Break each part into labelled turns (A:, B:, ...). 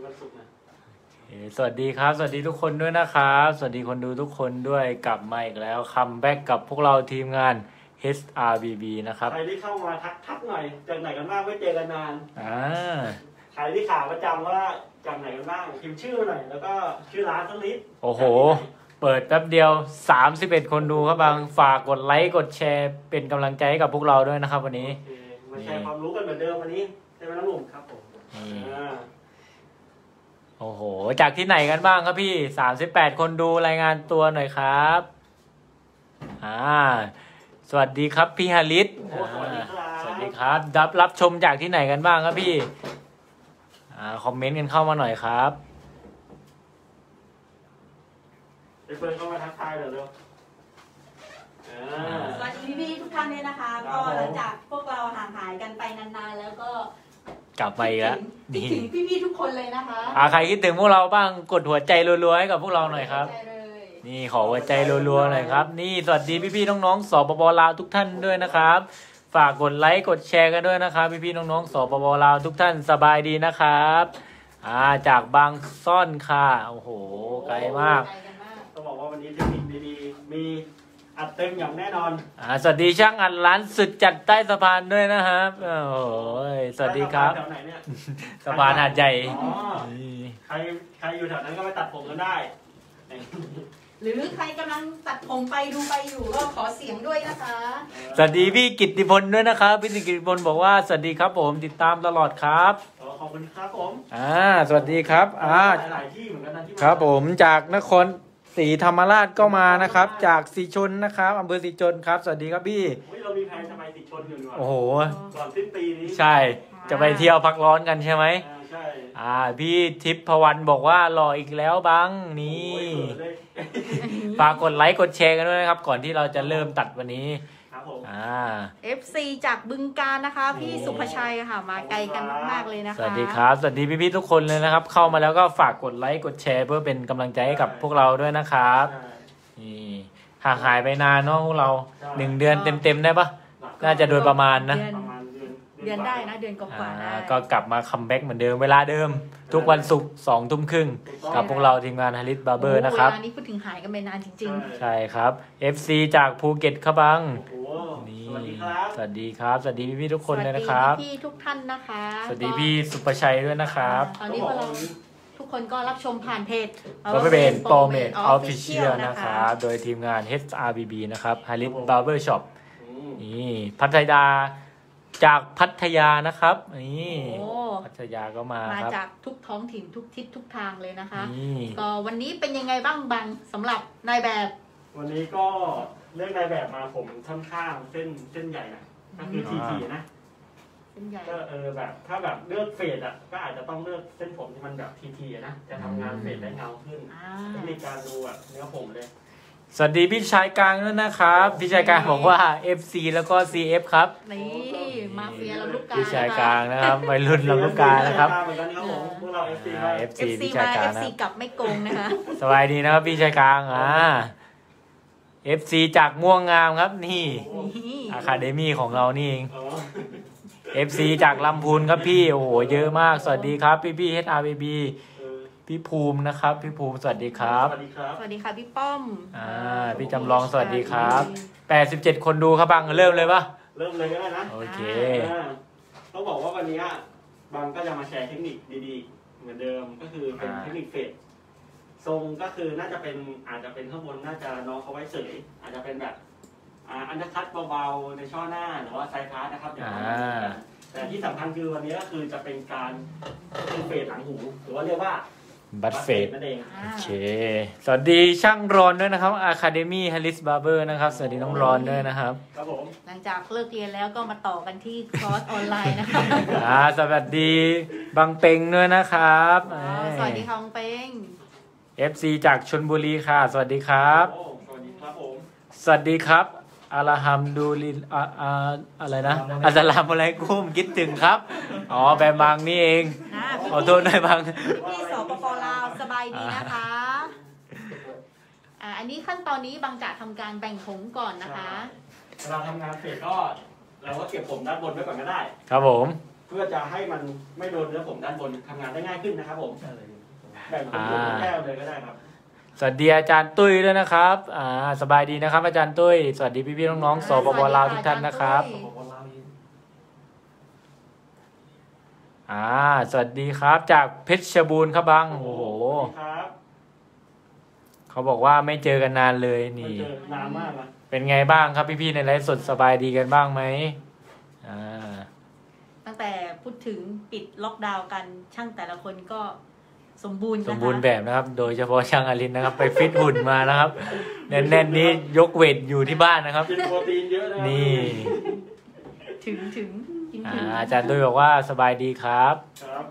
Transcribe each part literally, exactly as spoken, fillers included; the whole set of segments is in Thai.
A: วันศุกร์นะ
B: สวัสดีครับสวัสดีทุกคนด้วยนะครับสวัสดีคนดูทุกคนด้วยกลับมาอีกแล้วคัมแบ็กกับพวกเราทีมงาน เอช อาร์ บี บี นะครับ
A: ใครที่เข้ามาทักทักหน่อยจากไหนกันบ้างไม่เจอกันนาน
B: อ่า
A: ใครที่ขาประจำว่าจากไหนกันบ้างพิมพ์ชื่อมาหน่อยแล้วก็ชื่อร้านสักนิด
B: โอ้โหเปิดแป๊บเดียวสามสิบเอ็ดคนดูครับบางฝากกดไลค์กดแชร์เป็นกำลังใจให้กับพวกเราด้วยนะครับวันนี้
A: มาแชร์ความรู้กันเหมือนเดิมวันนี้ใช่ไหมน้องหนุ่มครับผม
B: โอ้โหจากที่ไหนกันบ้างครับพี่สามสิบแปดคนดูรายงานตัวหน่อยครับอ่าสวัสดีครับพี่ฮาริส
A: สวัสดีครับ
B: สวัสดีครับรับรับชมจากที่ไหนกันบ้างครับพี่อ่าคอมเมนต์กันเข้ามาหน่อยครับ
A: ไปเฟิร์นเข้ามาทักทายเดี๋ยวเร็ว
C: สวัสดีพี่ๆทุกท่านเลยนะคะก็หลังจากพวกเราห่างหายกันไปนานๆแล้วก็
B: กลับมาอีกแล้ว
C: คิดถึงพี่ๆทุกคนเลยนะคะ
B: อ่าใครคิดถึงพวกเราบ้างกดหัวใจรัวๆให้กับพวกเราหน่อยครับนี่ขอหัวใจรัวๆหน่อยครับนี่สวัสดีพี่ๆน้องๆสปปลาวทุกท่านด้วยนะครับฝากกดไลค์กดแชร์กันด้วยนะครับพี่ๆน้องๆสปปลาวทุกท่านสบายดีนะครับอ่าจากบางซ่อนค่ะโอ้โหไกลมาก
A: ต้องบอกว่าวันนี้เทคนิคดีๆมีอัดเต็มอย่างแน่นอน
B: อ่าสวัสดีช่างอัดร้านสุดจัดใต้สะพานด้วยนะครับโอ้โหสวัสดีครับ
A: แถวไหนเนี่ย
B: สะพานหาดใหญ่
A: ใครใครอยู่แถวนั้นก็ไปตัดผมกันได้
C: หรือใครกำลังตัดผมไปดูไปอยู่ก็ขอเสียงด้วยนะคะ
B: สวัสดีพี่กิตติพลด้วยนะครับพี่กิตติพลบอกว่าสวัสดีครับผมติดตามตลอดครับ
A: ขอบคุณครับผม
B: อ่าสวัสดีครับอ่า
A: หลายที่เหมือนกันนะที่
B: ครับผมจากนครศรีธรรมราชก็มานะครับจากศรีชนนะครับอำเภอศรีชนครับสวัสดีครับพี่
A: เรามีแผนจะไปศรีชนอยู่ด้วย
B: โอ้โห
A: ก่อนสิ้นปีนี้
B: ใช่จะไปเที่ยวพักร้อนกันใช่ไหม
A: ใช่
B: อ่าพี่ทิพย์พวันบอกว่ารออีกแล้วบังนี่ฝากกดไลค์กดแชร์กันด้วยนะครับก่อนที่เราจะเริ่มตัดวันนี้
A: ครับผม
B: อ่า
C: เอฟ ซี จากบึงกาฬนะคะพี่สุภชัยค่ะมาไกลกันมากๆเลยนะคะ
B: สวัสดีครับสวัสดีพี่ๆทุกคนเลยนะครับเข้ามาแล้วก็ฝากกดไลค์กดแชร์เพื่อเป็นกำลังใจให้กับพวกเราด้วยนะครับนี่ห่างหายไปนานเนาะพวกเราหนึ่งเดือนเต็มๆได้ปะน่าจะโดยประมาณนะ
C: เดือนได้นะเดือนกว่าๆได้
B: ก็กลับมาคัมแบ็กเหมือนเดิมเวลาเดิมทุกวันศุกร์สองทุ่มครึ่งกับพวกเราทีมงานฮาริสบาร์เบอร์นะครับ
C: เวลานี้พูดถึงหายกันไปนานจริง
B: ๆใช่ครับ เอฟ ซี จากภูเก็ตครับบัง
A: นี่สวัสดีครับ
B: สวัสดีครับสวัสดีพี่ๆทุกคนเลยนะครับ
C: สวัสดีพี่ทุกท่านนะคะ
B: สวัสดีพี่สุประชัยด้วยนะครับ
C: ตอนนี้พวกเราทุกคนก็รับชมผ่านเพจ
B: เราเป็นโปรเมทออฟฟิเชียลนะครับโดยทีมงาน เอช อาร์ บี บี นะครับฮาริสบาร์เบอร์ช็อปนี่พัทยาจากพัทยานะครับนี่พัทยาก็มา
C: มาจากทุกท้องถิ่นทุกทิศทุกทางเลยนะคะก็วันนี้เป็นยังไงบ้างบังสำหรับนายแบบ
A: วันนี้ก็เรื่องนายแบบมาผมค่อนข้างเส้นเส้นใหญ่นะก็คือทีทีนะ
C: เส้นใหญ่
A: ก็เออแบบถ้าแบบเลือกเฟดอ่ะก็อาจจะต้องเลือกเส้นผมที่มันแบบทีทีนะจะทำงานเฟดได้เงาขึ้นเทคนิคการดูอ่ะเนื้อผมเลย
B: สวัสดีพี่ชายกลางด้วยนะครับพี่ชายกลางบอกว่า เอฟ ซี แล้วก็ ซี เอฟ ครับ
C: นี่มาเฟียลำลูกกา
B: พี่ชายกลางนะครับวัยรุ่นลำลูกกานะครับ
A: เหมือนกันครับผมพวกเรา เอฟ ซี มา
B: เอฟ ซี พี่ชายกลางนะ
C: เอฟ ซี กลับไม่โกงนะคะ
B: สบายดีนะครับพี่ชายกลางอ่า เอฟ ซี จากม่วงงามครับนี่อะคาเดมี่ของเรานี่เอง เอฟ ซี จากลำพูนครับพี่โอ้โหเยอะมากสวัสดีครับพี่พี่ เอช อาร์ บี บี พี่ภูมินะครับพี่ภูมิสวัสดีครับ
A: สวัสดีครับ
C: สวัสดีค่ะพี่ป้อม
B: อ่าพี่จำลองสวัสดีครับแปดสิบเจ็ดคนดูครับบังเริ่มเลยปะ
A: เริ่มเลยก็ได้นะ
B: โอเค
A: ต้องบอกว่าวันนี้บังก็จะมาแชร์เทคนิคดีๆเหมือนเดิมก็คือเป็นเทคนิคเฟดทรงก็คือน่าจะเป็นอาจจะเป็นข้างบนน่าจะน้องเขาไว้เสยอาจจะเป็นแบบอันดับคัดเบาๆในช่อหน้าหรือว่าไซพาร์ทนะครับอย่างนั้นแต่ที่สำคัญคือวันนี้ก็คือจะเป็นการเป็นเฟดหลังหูหรือว่าเรียกว่า
B: บัตเฟด
A: นั่นเอง
B: โอเคสวัสดีช่างรอนด้วยนะครับ Academy Harris Barber นะครับสวัสดีน้องรอนด้วยนะครับ
A: ครับผม
C: หลังจากเลิกเรียนแล้วก็มาต่อกันที่คอร์สออนไลน์นะคะ
B: อ่าสวัสดีบางเป่งด้วยนะครับ
C: สวัสดีค่ะบางเป่ง
B: เอฟ ซี จากชลบุรีค่ะสวัสดีครับ
A: สวัสดีครับผม
B: สวัสดีครับอัลฮัมดุลิลอ่าอะไรนะอัสสลามุอะลัยกุมคิดถึงครับอ๋อแบมบังนี่เองขอโทษหน่อยบัง
C: พี่สปปลาวสบายดีนะคะอ่าอันนี้ขั้นตอนนี้บังจะทำการแบ่งผมก่อนนะคะ
A: เราทำงานเสร็จก็เราก็เก็บผมด้านบนไว้ก่อนก็ได้
B: ครับผม
A: เพื่อจะให้มันไม่โดนเนื้อผมด้านบนทำงานได้ง่ายขึ้นนะครับผมแบ่งเป็นเป็นแก้วเลยก็ได้ครับ
B: สวัสดีอาจารย์ตุ้ยด้วยนะครับอ่าสบายดีนะครับ อาจารย์ตุ้ยสวัสดีพี่ๆน้องๆสปปลาวทุกท่านนะครับอ่าสวัสดีครับจากเพชรบูรณ์ครับบังโอ้โหเขาบอกว่าไม่เจอกันนานเลยนี่
A: นานมากนะ
B: เป็นไงบ้างครับพี่ๆในไลฟ์สดสบายดีกันบ้างไหมอ่า
C: ตั้งแต่พูดถึงปิดล็อกดาวน์กันช่างแต่ละคนก็สมบูรณ์
B: สมบูรณ์แบบนะครับโดยเฉพาะช่างอลินนะครับไปฟิตหุ่นมานะครับแน่นๆนี้ยกเวทอยู่ที่บ้านนะครับ
A: กินโปรตีนเยอะนะ
B: นี่
C: ถึงถึง
B: อาจารย์ตุ้ยบอกว่าสบายดีครับ
A: ครับ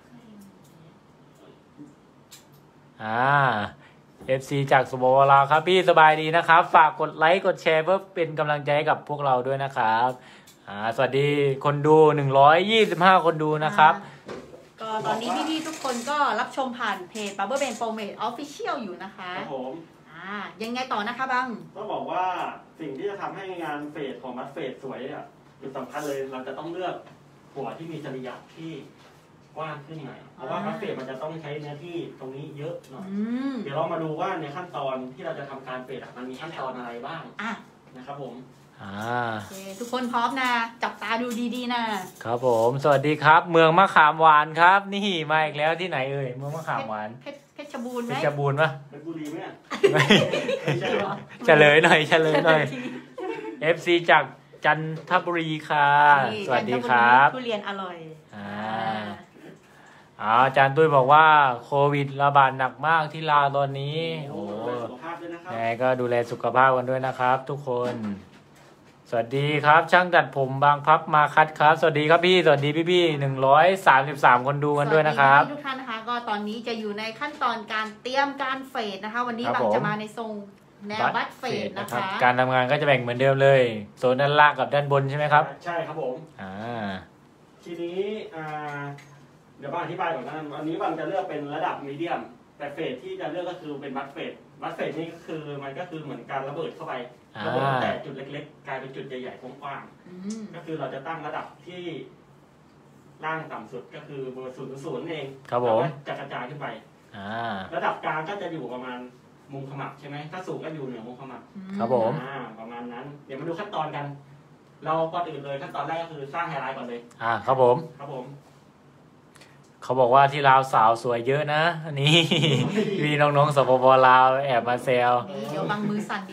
B: อ่า เอฟ ซี จากสปปลาวครับพี่สบายดีนะครับฝากกดไลค์กดแชร์เพื่อเป็นกำลังใจให้กับพวกเราด้วยนะครับอ่าสวัสดีคนดูหนึ่งร้อยยี่สิบห้าคนดูนะครับ
C: ก็ตอนนี้พี่ๆทุกคนก็รับชมผ่านเพจ Barber Ben Pomade Official อยู่นะคะ
A: ครับผม
C: อ่ายังไงต่อนะคะบัง
A: ต้องบอกว่าสิ่งที่จะทำให้งานเฟดของมัดเฟดสวยอ่ะจุดสำคัญเลยเราจะต้องเลือกหัวที่มีจริยะที่กว้างขึ้นหน่อยเพราะว่ามัดเฟดมันจะต้องใช้เนื้อที่ตรงนี้เยอะหน่อยเดี๋ยวเรามาดูว่าในขั้นตอนที่เราจะทำการเฟดมันมีขั้นตอนอะไรบ้างนะครับผม
B: อ่า
C: โอเคทุกคนพร้อมนะจับตาดูดีๆ
B: นะครับผมสวัสดีครับเมืองมะขามหวานครับนี่มาอีกแล้วที่ไหนเอ่ยเมืองมะขามหวาน
C: เพชรบูรณ์ไหม
B: เพชรบูรณ์ปะ
A: เพชรบุรีไหม
B: ไม่เฉลยหน่อยเฉลยหน่อย เอฟ ซี จากจันทบุรีค่ะสวัสดีครับ
C: ทุเรียนอร่อย
B: อ่าอาจารย์ตุ้ยบอกว่าโควิดระบาดหนักมากที่ลาวตอนนี้โอ้ยังไงก็ดูแลสุขภาพกันด้วยนะครับทุกคนสวัสดีครับช่างตัดผมบางพับมาคัดครับสวัสดีครับพี่สวัสดีพี่พี่หนึ่งร้อยสามสิบสามคนดูกันด้วยนะครับ
C: ทุกท่านนะคะก็ตอนนี้จะอยู่ในขั้นตอนการเตรียมการเฟดนะคะวันนี้บางจะมาในทรงแนวบัตเฟดนะคะ
B: การทำงานก็จะแบ่งเหมือนเดิมเลยโซนด้านล่างกับด้านบนใช่ไหมครับ
A: ใช่ครับผม
B: อ่า
A: ทีนี้อ่าเดี๋ยวบางอธิบายก่อนนะวันนี้บางจะเลือกเป็นระดับมีเดียมแต่เฟดที่จะเลือกก็คือเป็นบัตเฟดบัตเฟดนี่ก็คือมันก็คือเหมือนการระเบิดเข้าไประเบิดแต่จุดเล็กๆกลายเป็นจุดใหญ่ๆกว้างๆก็คือเราจะตั้งระดับที่ล่างต่ำสุดก็คือเบอร์ศูนย์ศูนย์เอง
B: ครับผม
A: จะกระจายขึ้นไประดับกลางก็จะอยู่ประมาณมุมขมับใช่ไหมถ้าสูงก็อยู่เหนือมุมขมับ
B: ครับผม
A: ประมาณนั้นเดี๋ยวมาดูขั้นตอนกันเราก่อนอื่นเลยขั้นตอนแรกก็คือสร้างไฮไลท์ก่อนเลย
B: อ่าครับผม
A: ครับผม
B: เขาบอกว่าที่ลาวสาวสวยเยอะนะอันนี้มีน้องๆสปปลาวแอบมาแซว
C: เดี๋ยวบังมือสั่นดี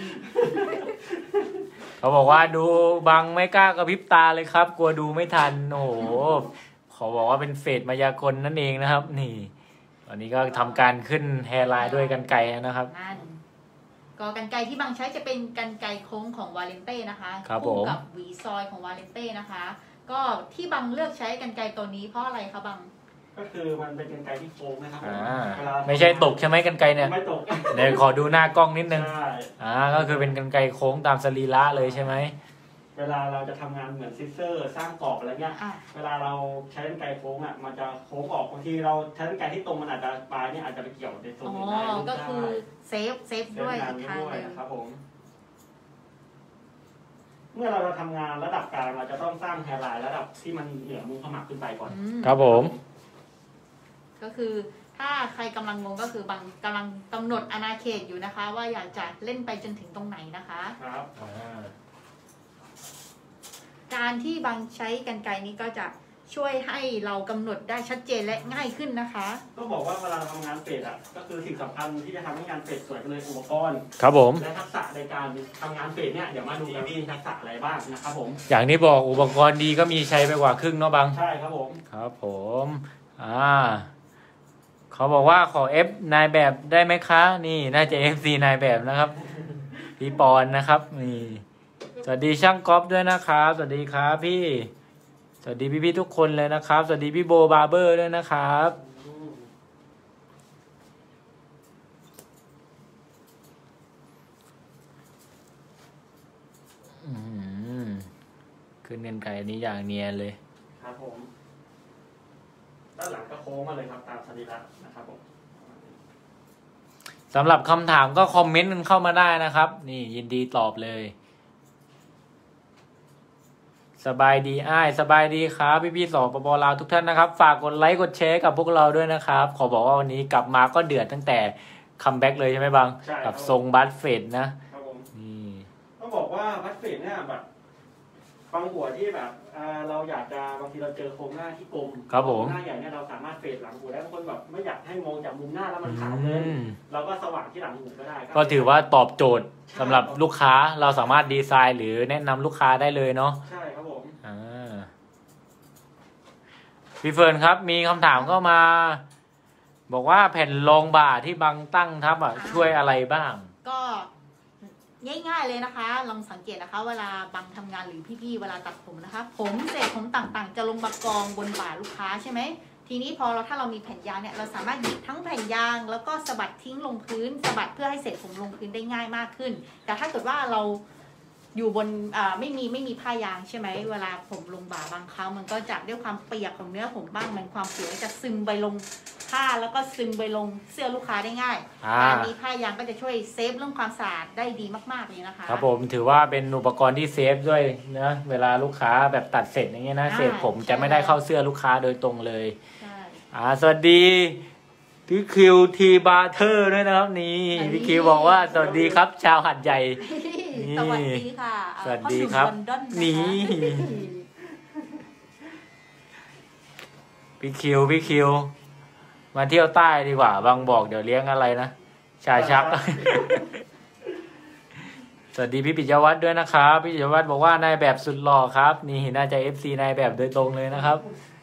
B: เขาบอกว่าดูบังไม่กล้ากระพริบตาเลยครับกลัวดูไม่ทันโอ้โหเขาบอกว่าเป็นเฟสมายากลนั่นเองนะครับนี่ตอนนี้ก็ทำการขึ้นแฮร์ไลน์ด้วยกรรไกรนะครับ
C: ก็กรรไกรที่บังใช้จะเป็นกรรไกรโค้งของวาเลนเต้นะคะ
B: คู่
C: กับหวีซอยของวาเลนเต้นะคะก็ที่บังเลือกใช้กรรไกรตัวนี้เพราะอะไรคะบัง
A: ก็คือมันเป็นกรรไกรที่โค้งนะครับ
B: ไม่ใช่ตกใช่ไหมกรรไกรเนี่ย
A: ไม่ตก
B: เดี๋ยวขอดูหน้ากล้องนิดนึงอ่าก็คือเป็นกรรไกรโค้งตามสรีระเลยใช่ไหม
A: เวลาเราจะทำงานเหมือนซิสเซอร์สร้างกรอบอะไรเงี้ยเวลาเราใช้กรรไกรโค้งอ่ะมันจะโค้งออกบางทีเราใช้กรรไกรที่ตรงมันอาจจะปลายเนี่ยอาจจะไปเกี่ยวในตรงนี้ได้
C: ก็คือเซฟเซฟด้วย
A: อีกทางนึงครับผมเมื่อเราจะทำงานระดับกลางเราจะต้องสร้างแฮร์ไลน์ระดับที่มันเหนือมุมขมับขึ้นไปก่อน
B: ครับผม
C: ก็คือถ้าใครกำลังงงก็คือบางกำลังกำหนดอาณาเขตอยู่นะคะว่าอยากจะเล่นไปจนถึงตรงไหนนะคะ
A: ครับ
C: การที่บางใช้กรรไกรนี้ก็จะช่วยให้เรากำหนดได้ชัดเจนและง่ายขึ้นนะคะ
A: ต้องบอกว่าเวลาทำงานเฟดอ่ะก็คือสิ่งสำคัญที่จะทำให้งานเฟดสวยเลยอุปกรณ์
B: ครับผม
A: และทักษะในการทำงานเฟดเนี่ยเดี๋ยวมาดูกันว่ามีทักษะอะไรบ้างนะครับผม
B: อย่างที่บอกอุปกรณ์ดีก็มีใช้ไปกว่าครึ่งเนาะบาง
A: ใช่ครับผม
B: ครับผมอ่าเขาบอกว่าขอ F นายแบบได้ไหมคะนี่น่าจะ เอฟ ซี นายแบบนะครับพี่ปอนนะครับนี่สวัสดีช่างก๊อฟด้วยนะครับสวัสดีครับพี่สวัสดีพี่ๆทุกคนเลยนะครับสวัสดีพี่โบบาร์เบอร์ด้วยนะครับขึ้นเงินไก่นี้อย่างเนียนเลย
A: ครับผมด้านหลังก็โค้งมาเลยครับตามสรีระนะครับผม
B: สำหรับคำถามก็คอมเมนต์กันเข้ามาได้นะครับนี่ยินดีตอบเลยสบายดีอ้ายสบายดีครับพี่ๆสปปลาวทุกท่านนะครับฝากกดไลค์กดแชร์กับพวกเราด้วยนะครับขอบอกว่าวันนี้กลับมาก็เดือดตั้งแต่คัมแบ็กเลยใช่ไหมบาง
A: ใช่
B: กับ
A: ครับ
B: ทรงบัสเฟดนะครับ
A: ผม
B: นี่
A: ต้องบอกว่าบัสเฟตเนี่ยแบบบางหัวที่แบบอ่าเราอยากจะบางทีเราเจอโครงหน้าที่กลม
B: ครับผม
A: หน้าใหญ่เนี่ยเราสามารถเฟดหลังหูได้บางคนแบบไม่อยากให้มองจากมุมหน้าแล้วมัน
B: อื
A: ขาวเกิน
B: ม
A: เราก็สว่างที่หลังหูก็ได้
B: ก็ถือว่าตอบโจทย์สำหรับลูกค้าเราสามารถดีไซน์หรือแนะนำลูกค้าได้เลยเนาะ
A: ใช่ครับผม
B: อ่าพี่เฟิร์นครับมีคำถามเข้ามา บอกว่าแผ่นรองบ่าที่บังตั้งทับอ่ะช่วยอะไรบ้าง
C: ก็ง่ายๆเลยนะคะ ลองสังเกตนะคะ เวลาบังทำงานหรือพี่ๆเวลาตัดผมนะคะ ผมเศษผมต่างๆ จะลงมากองบนบ่าลูกค้าใช่ไหมทีนี้พอเราถ้าเรามีแผ่นยางเนี่ยเราสามารถหยิบทั้งแผ่นยางแล้วก็สะบัดทิ้งลงพื้นสะบัดเพื่อให้เศษผมลงพื้นได้ง่ายมากขึ้น แต่ถ้าเกิดว่าเราอยู่บนอ่าไม่มีไม่มีผ้ายางใช่ไหมเวลาผมลงบ่าบางครั้งมันก็จะด้วยความเปียกของเนื้อผมบ้างมันความเปียกจะซึมไปลงผ้าแล้วก็ซึมไปลงเสื้อลูกค้าได้ง่าย
B: อ่า
C: การมีผ้ายางก็จะช่วยเซฟเรื่องความสะอาดได้ดีมากๆเลยนะคะ
B: ครับผมถือว่าเป็นอุปกรณ์ที่เซฟด้วยนะเวลาลูกค้าแบบตัดเสร็จอย่างเงี้ยนะ
C: อ่า
B: เศษผม
C: ใช่
B: จะไม่ได้เข้าเสื้อลูกค้าโดยตรงเลย
C: ใช่
B: อ่าสวัสดีพี่คิวทีบาร์เทอร์ด้วยนะครับนี่พี่คิวบอกว่าสวัสดีครับชาวหัดใหญ่ นี่
C: สวัสดีค่ะอ่า
B: สวัสดีครับ
C: พ่อหนุ่มลอนดอนนะคะ
B: นี่ พี่คิวพี่คิว มาเที่ยวใต้ดีกว่าบางบอกเดี๋ยวเลี้ยงอะไรนะชาชัก สวัสดีพี่ปิยวัฒน์ด้วยนะครับพี่ปิยวัฒน์บอกว่านายแบบสุดหล่อครับ นี่น่าจะ เอฟ ซี นายแบบโดยตรงเลยนะครับ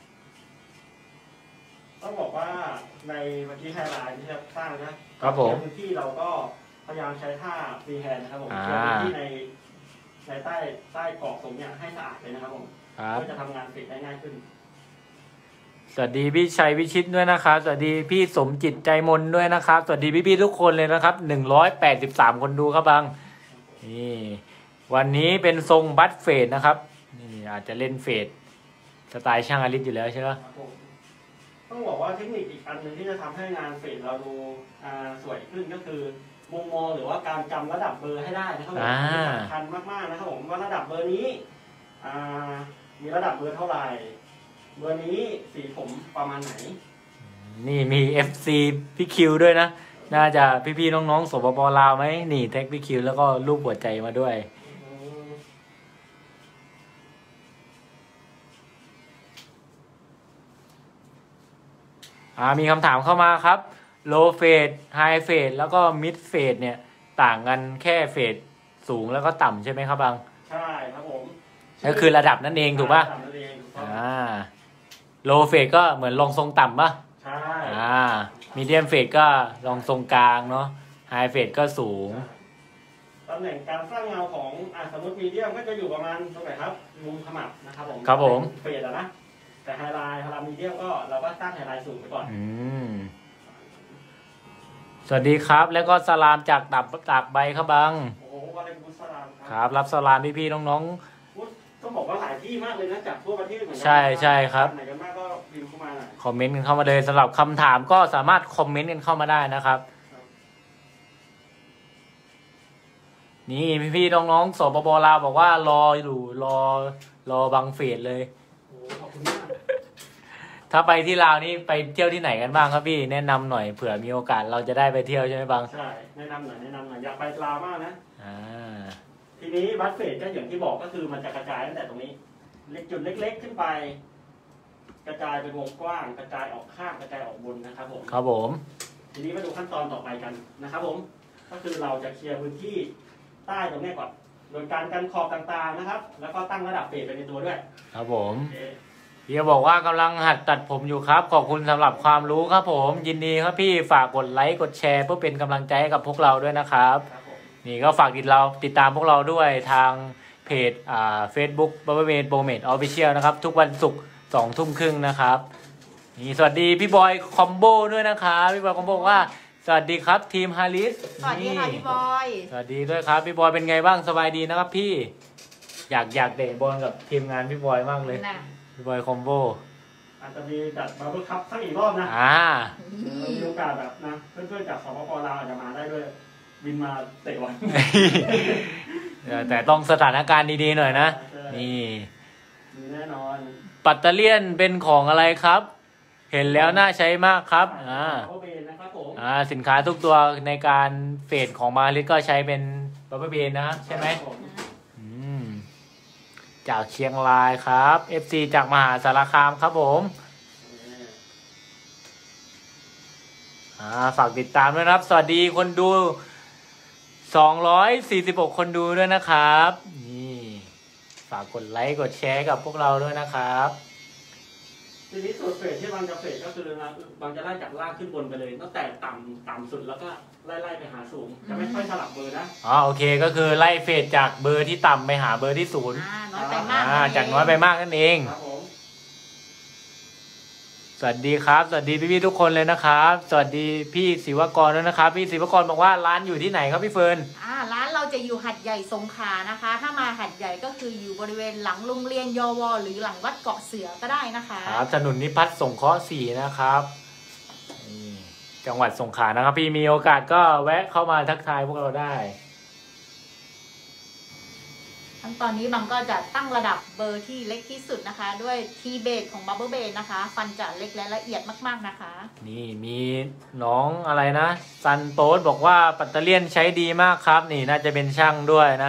A: ต้องบอกว่าในเมื่อกี้ไฮไลท์ที่เราสร้างนะครับ
B: ผม
A: พื้นที่เราก็พยายามใช้ท่าฟรีแฮนด์นะครับผม
B: อ่า
A: เคลียร์พื้นที่ในในใต้ใต้กรอบตรงเนี้ยให้สะอาดเลยนะครับผม
B: ครับ
A: เพื่อจะทำงานเสร็จได้ง่ายขึ้น
B: สวัสดีพี่ชัยวิชิตด้วยนะครับสวัสดีพี่สมจิตใจมนด้วยนะครับสวัสดีพี่ๆทุกคนเลยนะครับหนึ่งร้อยแปดสิบสามคนดูครับบังนี่วันนี้เป็นทรงบัตเฟดนะครับนี่อาจจะเล่นเฟดสไตล์ช่างอลิสอยู่แล้วใช่ไหม
A: ครับผมต้องบอกว่าเทคนิคอีกอันหนึ่งที่จะทำให้งานเฟดเราดูอ่าสวยขึ้นก็คือมุมมองหรือว่าการจำระดับเบอร์ให้ได้นะครับผม
B: อ่า
A: อันนี้สำคัญมากๆนะครับผมว่าระดับเบอร์นี้อ่ามีระดับเบอร์เท่าไหร่เบอร์นี้สีผมประมาณไหน
B: นี่มี เอฟ ซี พี่คิวด้วยนะน่าจะพี่ๆน้องๆสปปลาวไหมนี่แท็กพี่คิวแล้วก็รูปหัวใจมาด้วย อ่ามีคำถามเข้ามาครับ low fade high fade แล้วก็ mid fade เนี่ยต่างกันแค่เฟดสูงแล้วก็ต่ำใช่ไหมครับบัง
A: ใช่ครับผม
B: ก็คือระดับนั่นเองถูกป่ะ
A: ระดับนั่นเองถูกต้อง
B: อ่า low fade ก็เหมือนลงทรงต่ำป่ะ
A: ใช่
B: อ่า medium fade ก็ลงทรงกลางเนาะ high fade ก็สูง
A: ตำแหน่งการสร้างเงาของอ่าสมมติมีเดียมก็จะอยู่ประมาณตรงไหนครับมุมขมับนะครับผม
B: ครับผม
A: เฟดอะนะแต่ไฮไลท์พอเรามีเดียมก็เราก็ตั้งไฮไลท์สูงไปก่อน
B: อืมสวัสดีครับ แล้วก็สลามจากตับตากใบครับบัง
A: โอ้โหวาเลนบุสลาม
B: ครับ รับสลามพี่ๆน้อง
A: ต้องบอกว่าหลายที่มากเลยนะจากทั่วประเทศเหมือนกั
B: ใช่ใช่ครับ
A: ไหนกันมากก็พิมพ์เข้ามาหน่อย
B: ๆ คอมเมนต์กันเข้ามาเลยสำหรับคำถามก็สามารถคอมเมนต์กันเข้ามาได้นะครับ นี่พี่ๆน้องๆสปปลาวบอกว่ารออยู่รอรอบังเฟดเลย
A: โอ้โหขอบคุณมาก
B: ถ้าไปที่ลาวนี่ไปเที่ยวที่ไหนกันบ้างครับพี่แนะนำหน่อยเผื่อมีโอกาสเราจะได้ไปเที่ยวใช่ไหมบัง
A: ใช่แนะนำหน่อยแนะนำหน่อยอยากไปลาวมากนะ
B: อ่า
A: ทีนี้บัสเฟดก็อย่างที่บอกก็คือมันจะกระจายตั้งแต่ตรงนี้ เล็กจุดเล็ก ๆ ขึ้นไป กระจายเป็นวงกว้าง กระจายออกข้างกระจายออกบนนะครับผม
B: ครับผม
A: ทีนี้มาดูขั้นตอนต่อไปกันนะครับผมก็คือเราจะเคลียร์พื้นที่ใต้ตรงนี้ก่อนโดยการกันขอบต่างๆนะครับ แล้วก็ตั้งระดับเฟดไปในตัวด้วย
B: ครับผม
A: โอเค
B: พี่ก็บอกว่ากำลังหัดตัดผมอยู่ครับขอบคุณสำหรับความรู้ครับผม ยินดีครับพี่ฝากกดไลค์กดแชร์เพื่อเป็นกำลังใจให้กับพวกเราด้วยนะครับ
A: ครับผม
B: นี่ก็ฝากติดเราติดตามพวกเราด้วยทางเพจอ่าเฟซบุ๊กบับเบิ้ลเมดโปรเมดออฟฟิเชียลนะครับทุกวันศุกร์สองทุ่มครึ่งนะครับนี่สวัสดีพี่บอยคอมโบด้วยนะครับพี่บอยคอมโบบอกว่าสวัสดีครับทีมฮาริส
C: สวัสดีค่ะพี่บอย
B: สวัสดีด้วยครับพี่บอยเป็นไงบ้างสบายดีนะครับพี่ อยากอยากเตะบอลกับทีมงานพี่บอยมากเลย
C: น่ะ
B: พี่บอยคอมโบ
A: อาจจะมีจัดบับเบิ้ลคัพสักอีกรอบนะ
B: อ่า
A: เรามีโอกาสแบบนะเพื่อนๆจากสปปลาวอาจจะมาได้ด้วยบินมาเตะบอล
B: แต่ต้องสถานการณ์ดีๆหน่อยนะ นี่
A: น่นอน
B: ปัตเตอร์เลียนเป็นของอะไรครับ เห็นแล้วน่าใช้มากครับอ่า
A: บับเบิ้ลเบนนะครับผม
B: อ่าสินค้าทุกตัวในการเฟดของมาลิสก็ใช้เป็นบับเบิ้ลเบนนะใช่ไหม
A: ครับผ
B: อืมจากเชียงรายครับ เอฟ ซี จากมหาสารคามครับผมอ่าฝากติดตามด้วยนะครับ สวัสดีคนดูสองร้อยสี่สิบหกคนดูด้วยนะครับนี่ฝากกดไลค์กดแชร์กับพวกเราด้วยนะครับ
A: ทีนี้สูตรเฟดที่บางจะเฟดก็คือนะบางจะไล่จากล่างขึ้นบนไปเลยตั้งแต่ต่ำต่ำสุดแล้วก็ไล่ไล่ไปหาสูงจะไม่ค่อยสลับเบอร์นะ
B: อ๋อโอเคก็คือไล่เฟดจากเบอร์ที่ต่ำไปหาเบอร์ที่ศูนย์
C: อ่าน้อยไปมาก
B: อ่าจากน้อยไปมากนั่นเอง
A: ครับผม
B: สวัสดีครับสวัสดีพี่ๆทุกคนเลยนะครับ สวัสดีพี่ศิวกรด้วยนะครับ พี่ศิวกรบอกว่าร้านอยู่ที่ไหนครับพี่เฟิร์น
C: อ่าร้านเราจะอยู่หัดใหญ่สงขลานะคะ ถ้ามาหัดใหญ่ก็คืออยู่บริเวณหลังโรงเรียนยวหรือหลังวัดเกาะเสือก็ได้นะคะ
B: ครับถนนนิพัฒน์สงเคราะห์สี่นะครับนี่จังหวัดสงขลานะครับ พี่มีโอกาสก็แวะเข้ามาทักทายพวกเราได้
C: ทั้งตอนนี้บังก็จะตั้งระดับเบอร์ที่เล็กที่สุดนะคะ ด้วยทีเบสของบับเบิลเบสนะคะ ฟันจะเล็กและละเอียดมากๆนะคะ
B: นี่มีน้องอะไรนะซันโต๊ดบอกว่าปัตเตอร์เลียนใช้ดีมากครับ นี่น่าจะเป็นช่างด้วยนะ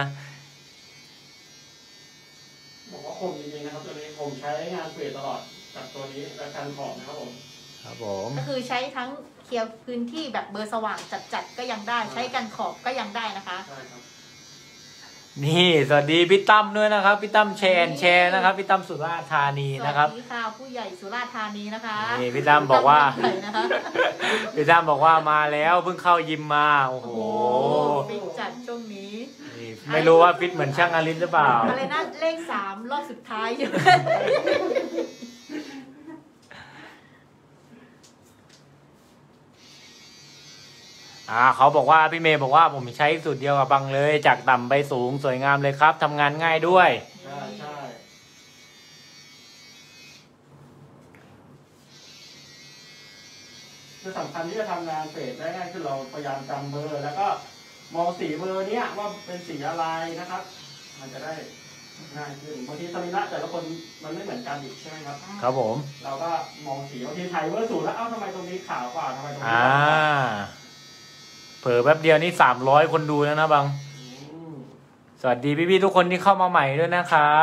A: บอกว่าคมจริงๆนะครับตัวนี้ผมใช้งานเฟดตลอดกับตัวนี้และการขอบนะครับผม
B: ครับผม
C: ก็คือใช้ทั้งเคลียร์พื้นที่แบบเบอร์สว่างจัดๆก็ยังได้ ใช้กันขอบก็ยังได้นะคะ
A: ใช่ครับ
B: นี่สวัสดีพี่ตั้มด้วยนะครับพี่ตั้มแชร์แชร์นะครับพี่ตั้มสุราษฎร์ธานี
C: สวั
B: นะครับ
C: สดีค่ะผู้ใหญ่สุราษฎร์ธานีนะคะ
B: นี่พี่ตั้มบอกว่า
C: ผู้ใหญ่นะคะ
B: พี่ตั้มบอกว่ามาแล้วเพิ่งเข้ายิมมาโอ้โห
C: โอ้ฟิตจัดช่วงนี้
B: นี่ไม่รู้ว่าฟิตเหมือนช่างอารินหรือเปล่า
C: อะไรนะเลขสามรอบสุดท้ายอยู่
B: อ่าเขาบอกว่าพี่เมย์บอกว่าผมใช้สูตรเดียวกับบังเลย จากต่ำไปสูงสวยงามเลยครับทำงานง่ายด้วย
A: ใช่ใช่คือสำคัญที่จะทำงานเฟดได้ง่ายคือเราพยายามจำเบอร์ แล้วก็มองสีเบอร์เนี้ยว่าเป็นสีอะไรนะครับ มันจะได้ง่ายขึ้นบางทีสรีระแต่ละคนมันไม่เหมือนกันอีกใช่ไหมครับ
B: ครับผม
A: เราก็มองสีบางทีไทยเบอร์ศูนย์แล้วเอ้าทำไมตรงนี้ขาวกว่าทำไมตรงนี้
B: อ่า
A: ดำกว่า
B: เผลอแป๊บเดียวนี่สามร้อยคนดูแล้วนะบัง
A: อืม
B: สวัสดีพี่ๆทุกคนที่เข้ามาใหม่ด้วยนะครับ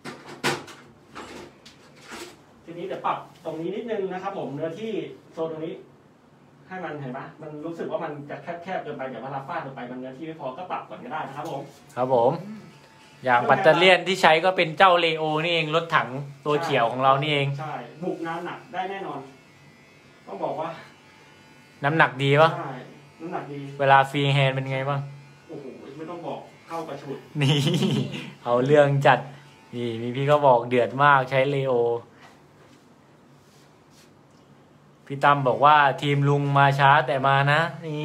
A: ทีนี้เดี๋ยวปรับตรงนี้นิดนึงนะครับผมเนื้อที่โซนตรงนี้ ให้มันเห็นไหมมันรู้สึกว่ามันจะแคบๆเกินไปเดี๋ยวเวลาฟาดลงไปมันเนื้อที่ไม่พอก็ปรับก่อนก็ได้นะครับผม
B: ครับผม อย่างปัตเตอร์เลียนที่ใช้ก็เป็นเจ้าเลโอนี่เองรถถังตัวเขียวของเรานี่เอง
A: ใช่บุกงานหนักได้แน่นอนต้องบอกว่า
B: น้ำหนักดีปะ
A: ใช่น้ำหนักดี
B: เวลาฟรีแฮนด์เป็นไงบ้าง
A: โอ้โหไม่ต้องบอกเข้ากระชุด
B: นี่ เอาเรื่องจัด นี่มีพี่ก็บอกเดือดมากใช้เลโอ พี่ตั้มบอกว่าทีมลุงมาช้าแต่มานะ นี่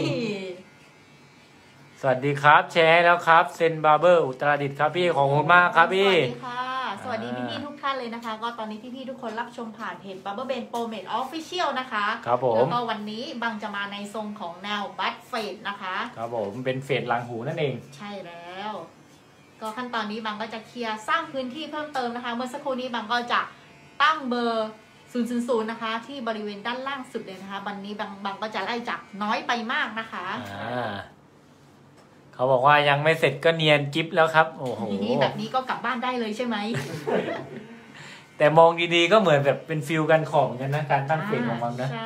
B: สวัสดีครับ แชร์แล้วครับเซนบาร์เบอร์อุตรดิตถ์ครับพี่ของคุณมากครับพี่
C: สวัสดีค่ะ สวัสดีพี่ๆทุกท่านเลยนะคะ ก็ตอนนี้พี่ๆทุกคนรับชมผ่านเพจ Bubble Ben Pro Mate Official นะคะ
B: ครับผม
C: แล้วก็วันนี้บังจะมาในทรงของแนวบัตเฟดนะคะ
B: ครับผมเป็นเฟดหลังหูนั่นเอง
C: ใช่แล้ว ก็ขั้นตอนนี้บังก็จะเคลียร์สร้างพื้นที่เพิ่มเติมนะคะ เมื่อสักครู่นี้บังก็จะตั้งเบอร์ศูนย์ ศูนย์ ศูนย์ นะคะ ที่บริเวณด้านล่างสุดเลยนะคะ วันนี้บังบังก็จะไล่จากน้อยไปมากนะคะ
B: อ่าเขาบอกว่ายังไม่เสร็จก็เนียนกิฟแล้วครับ โอ้โห
C: นี่แบบนี้ก็กลับบ้านได้เลยใช่ไหม
B: แต่มองดีๆก็เหมือนแบบเป็นฟิลกันขอบเหมือนกันนะการตั้งเฟดของมันนะ
C: ใช่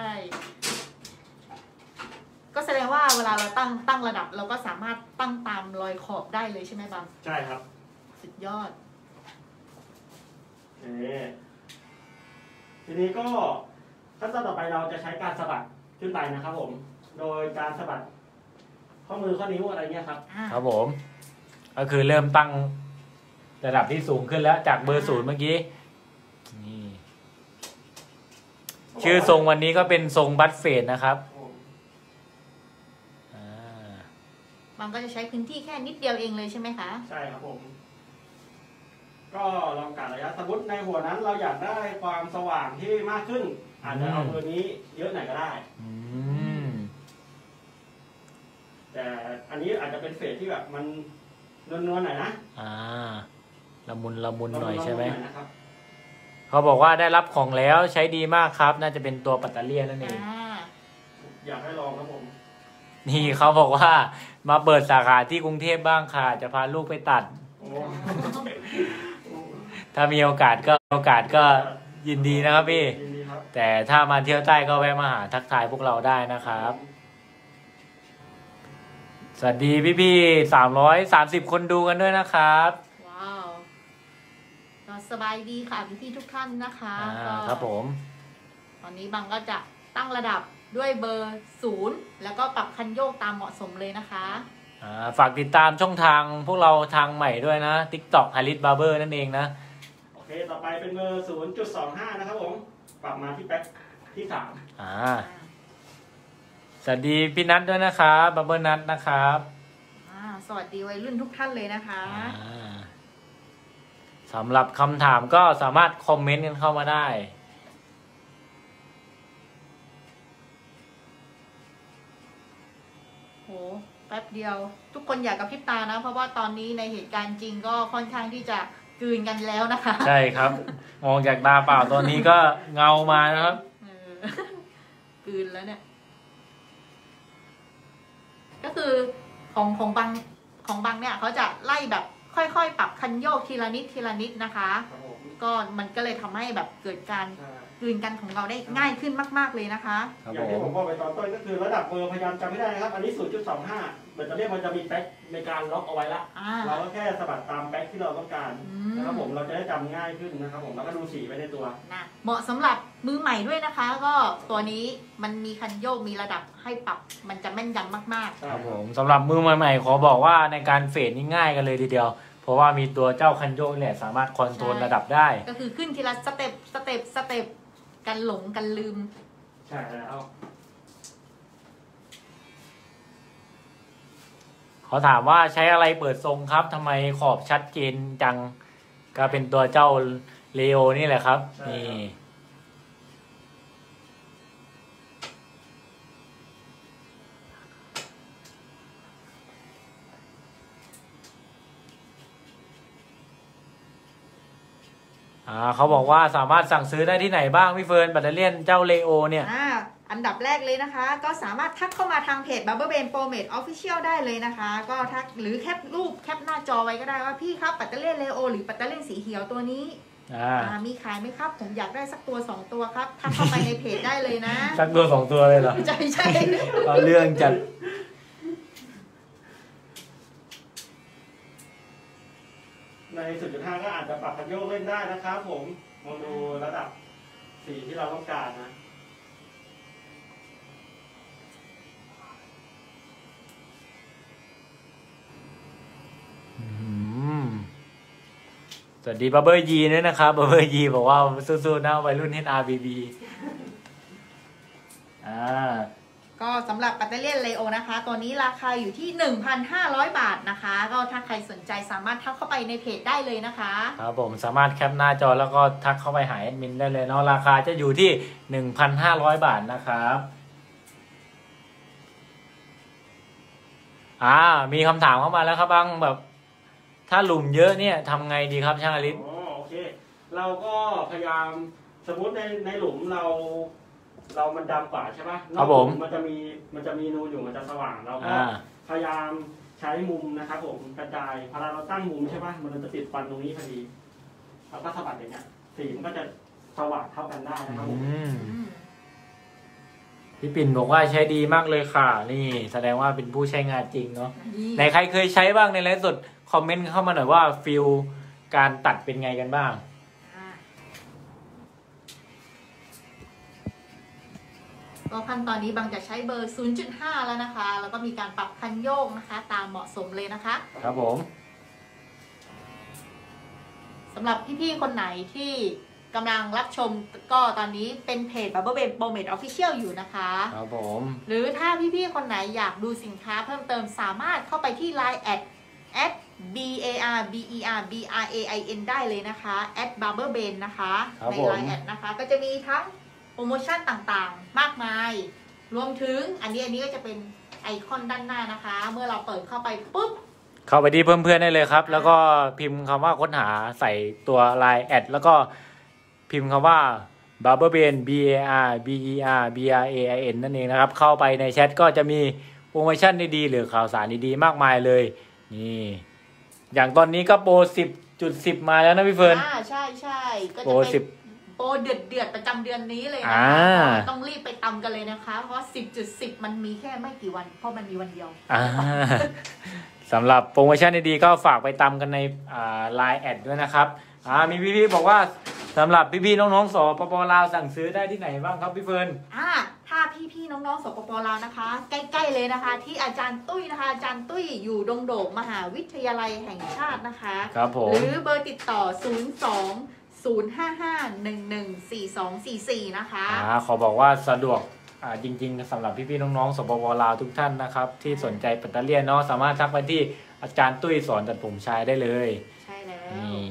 C: ก็แสดงว่าเวลาเราตั้งตั้งระดับ เราก็สามารถตั้งตามรอยขอบได้เลยใช่ไหมบัง
A: ใช่ครับ
C: สุดยอด
A: นี่ทีนี้ก็ขั้นตอนต่อไปเราจะใช้การสะบัดขึ้นไปนะครับผม โดยการสะบัดข้อมือข้อนิ้วอะไรเงี้ยครับ
B: ครับผม ก็คือเริ่มตั้งระดับที่สูงขึ้นแล้วจากเบอร์ศูนย์เมื่อกี้นี่ชื่อทรงวันนี้ก็เป็นทรงบัตเฟดนะครับอ่า
C: บังก็จะใช้พื้นที่แค่นิดเดียวเองเลยใช่ไหมคะ
A: ใช่ครับผม ก็ลองกะระยะสมมติในหัวนั้นเราอยากได้ความสว่างที่มากขึ้น อาจจะเอาเบอร์นี้เยอะหน่อยก็ได้
B: อืม
A: แต่อันนี้อาจจะเป็นเฟสที่แบบมันนวลๆหน่อยนะ
B: อ่าละมุนละมุนหน่อยใช่ไหม
A: ละมุนๆน่อยนะครับ
B: เขาบอกว่าได้รับของแล้วใช้ดีมากครับ น่าจะเป็นตัวปัตเตอร์เลียนนั่นเอง
C: อ่า
A: อยากให้ลองครับผม
B: นี่เขาบอกว่ามาเปิดสาขาที่กรุงเทพบ้างค่ะ จะพาลูกไปตัด
A: โอ้
B: ถ้ามีโอกาสก็โอกาสก็ยินดีนะครับพี่
A: ยินดีครับ
B: แต่ถ้ามาเที่ยวใต้ก็แวะมาหาทักทายพวกเราได้นะครับ สวัสดีพี่ๆสามร้อยสามสิบคนดูกันด้วยนะครับ
C: ว้าวก็สบายดีค่ะพี่ๆทุกท่านนะคะ
B: อ่า
C: ก็
B: ครับผม
C: ตอนนี้บังก็จะตั้งระดับด้วยเบอร์ศูนย์แล้วก็ปรับคันโยกตามเหมาะสมเลยนะคะ
B: อ่าฝากติดตามช่องทางพวกเราทางใหม่ด้วยนะ TikTok Haris Barber นั่นเองนะ
A: โอเค ต่อไปเป็นเบอร์ ศูนย์จุดสองห้า นะครับผม ปรับมาที่แป๊กที่สาม
B: อ่าสวัสดีพี่นัทด้วยนะครับบับเบิลนัทนะครับ
C: อ่าสวัสดีวัยรุ่นทุกท่านเลยนะคะ
B: อ่าสำหรับคำถามก็สามารถคอมเมนต์กันเข้ามาได้
C: โหแป๊บเดียว ทุกคนอยากกระพริบตานะ เพราะว่าตอนนี้ในเหตุการณ์จริงก็ค่อนข้างที่จะกลืนกันแล้วนะคะ
B: ใช่ครับ มองจากตาเปล่าตอนนี้ก็เงามานะครับ
C: เออ กลืนแล้วเนี่ย ก็คือของของบางของบางเนี่ยเขาจะไล่แบบค่อยๆ ปรับคันโยกทีละนิดทีละนิดนะคะ
A: ครับผม
C: ก็มันก็เลยทำให้แบบเกิดการ
A: ใช่
C: กลืนกันของเราได้ง่ายขึ้นมากๆเลยนะคะ
B: ครับ
A: อย่าง
B: ผ
A: ที่
B: ม
A: ผมบอกไปตอนต้นก็คือระดับเบอร์พยายามจำไม่ได้นะครับ อันนี้ ศูนย์จุดสองห้า เบอร์จะเรียกมันจะมีแป๊กในการล็อกเอาไว้ละ
C: อ่า
A: เราก็แค่สะบัดตามแป๊กที่เราต้องการ
C: อืม
A: นะครับผม เราจะได้จำง่ายขึ้นนะครับผม แล้วก็ดูสีไว้ในตัว
C: นะเหมาะสำหรับมือใหม่ด้วยนะคะ ก็ตัวนี้มันมีคันโยกมีระดับให้ปรับมันจะแม่นยำมาก
B: ครับผมสำหรับมือใหม่ๆขอบอกว่าในการเฟดนี่ง่ายกันเลยทีเดียว เพราะว่ามีตัวเจ้าคันโยกเนี่ยสามารถคอนโทรลระดับได้
C: ๆ ก็คือขึ้นทีละสเต็ปสเต็ปสเต็ปกันหลงกันลืม
A: ใช่แล้ว
B: เขาถามว่าใช้อะไรเปิดทรงครับทำไมขอบชัดเจนจังก็เป็นตัวเจ้าเลโอนี่แหละครับนี่อ่าเขาบอกว่าสามารถสั่งซื้อได้ที่ไหนบ้างพี่เฟิร์นแบตเตอรี่เจ้าเลโอเนี่ย
C: อ่า อันดับแรกเลยนะคะ ก็สามารถทักเข้ามาทางเพจ Barber Brain Promate Official ได้เลยนะคะ ก็ทักหรือแคปรูปแคปหน้าจอไว้ก็ได้ว่าพี่ครับปัตเตอร์เลียนเลโอหรือปัตเตอร์เลียนสีเขียวตัวนี้
B: อ่า
C: อ่ามีขายไหมครับ ผมอยากได้สักตัวสองตัวครับทักเข้าไปในเพจได้เลยนะ
B: สักตัวสองตัวเลยเหรอ
C: ใช่ใช่
B: เอาเรื่องจัด
A: ใน ศูนย์จุดห้า ก็อาจจะปรับคันโยกเล่นได้นะครับผมมองดูระดับสีที่เราต้องการนะ
B: อืมสวัสดีบับเบิลยีด้วยนะครับบับเบิลยีบอกว่าสู้ๆนะวัยรุ่น เอช อาร์ บี บี อ่า
C: ก็สำหรับปัตเตอร์เลียนเลโอนะคะ ตัวนี้ราคาอยู่ที่ หนึ่งพันห้าร้อย บาทนะคะ ก็ถ้าใครสนใจสามารถทักเข้าไปในเพจได้เลยนะคะ
B: ครับผมสามารถแคปหน้าจอแล้วก็ทักเข้าไปหาแอดมินได้เลยเนาะราคาจะอยู่ที่ หนึ่งพันห้าร้อย บาทนะครับ อ่า มีคำถามเข้ามาแล้วครับบังแบบ ถ้าหลุมเยอะเนี่ยทำไงดีครับช่างอลิศ
A: อ๋อโอเค เราก็พยายามสมมติในในหลุมเรา เรามันดำกว่าใช่ปะ
B: ครับผม
A: นอกหลุมันจะมีมันจะมีนูนอยู่มันจะสว่างเราก็
B: อ่า
A: พยายามใช้มุมนะครับผมกระจายพอเราตั้งมุมใช่ปะมันจะติดฟันตรงนี้พอดีเราก็สะบัดอย่างเงี้ยสีมันก็จะสว่างเท่ากันได้นะครับผม
B: อืมพี่ปิ่นบอกว่าใช้ดีมากเลยค่ะ นี่แสดงว่าเป็นผู้ใช้งานจริงเนาะไหนใครเคยใช้บ้างในไลฟ์สดคอมเมนต์เข้ามาหน่อยว่าฟิลการตัดเป็นไงกันบ้าง
C: ก็ขั้นตอนนี้บางจะใช้เบอร์ ศูนย์จุดห้า แล้วนะคะ แล้วก็มีการปรับคันโยกนะคะ ตามเหมาะสมเลยนะคะ
B: ครับผม
C: สำหรับพี่ๆคนไหนที่กำลังรับชมก็ตอนนี้เป็นเพจ Barber Brain Promate Official อยู่นะคะ
B: ครับผม
C: หรือถ้าพี่ๆคนไหนอยากดูสินค้าเพิ่มเติมสามารถเข้าไปที่ ไลน์ แอด แอด B A R B E R B R A I N ได้เลยนะคะ แอด Barber Brain นะคะ ใน ไลน์ แอด นะคะ ก็จะมีทั้งโปรโมชั่นต่างๆ มากมาย รวมถึงอันนี้อันนี้ก็จะเป็นไอคอนด้านหน้านะคะ เมื่อเราเปิดเข้าไปปุ๊บ
B: เข้าไปที่เพื่อนๆได้เลยครับ แล้วก็พิมพ์คำว่าค้นหาใส่ตัวไลน์แอดแล้วก็พิมพ์คำว่า Barberbrain B A R B E R B R A I N นั่นเองนะครับเข้าไปในแชทก็จะมีโปรโมชั่นดีๆหรือข่าวสารดีๆมากมายเลยนี่อย่างตอนนี้ก็โปร สิบจุดสิบ มาแล้วนะพี่เฟิร์น
C: อ่าใช่ใช่ก็
B: โปร
C: จะ
B: สิ
C: เป็
B: บ
C: นโปรเดือดเดือดๆประจำเดือนนี้เลยนะ
B: อ่า
C: คะต้องรีบไปตำกันเลยนะคะ เพราะ สิบจุดสิบ มันมีแค่ไม่กี่วัน เพราะมันมีวันเดียว
B: อ่าสำหรับโปรโมชั่นดีๆก็ฝากไปตามกันในอ่า ไลน์ แอดด้วยนะครับอ่ามีพี่ๆบอกว่าสำหรับพี่ๆน้องๆสปปลาวสั่งซื้อได้ที่ไหนบ้างครับพี่เฟิร์น
C: อ่าถ้าพี่ๆน้องๆสปปลาวนะคะ ใกล้ๆเลยนะคะ ที่อาจารย์ตุ้ยนะคะ อาจารย์ตุ้ยอยู่ดงโดกมหาวิทยาลัยแห่งชาตินะคะ
B: ครับผม
C: หรือเบอร์ติดต่อ ศูนย์ สอง ศูนย์ ห้า ห้า หนึ่ง หนึ่ง สี่ สอง สี่ สี่ นะคะ
B: อ่าขอบอกว่าสะดวกอ่าจริงๆสำหรับพี่ๆน้องๆสปปลาวทุกท่านนะครับที่สนใจปัตเตอร์เลียนเนาะสามารถทักไปที่อาจารย์ตุ้ยสอนตัดผมชายได้เลย
C: ใช่แล้ว
B: นี่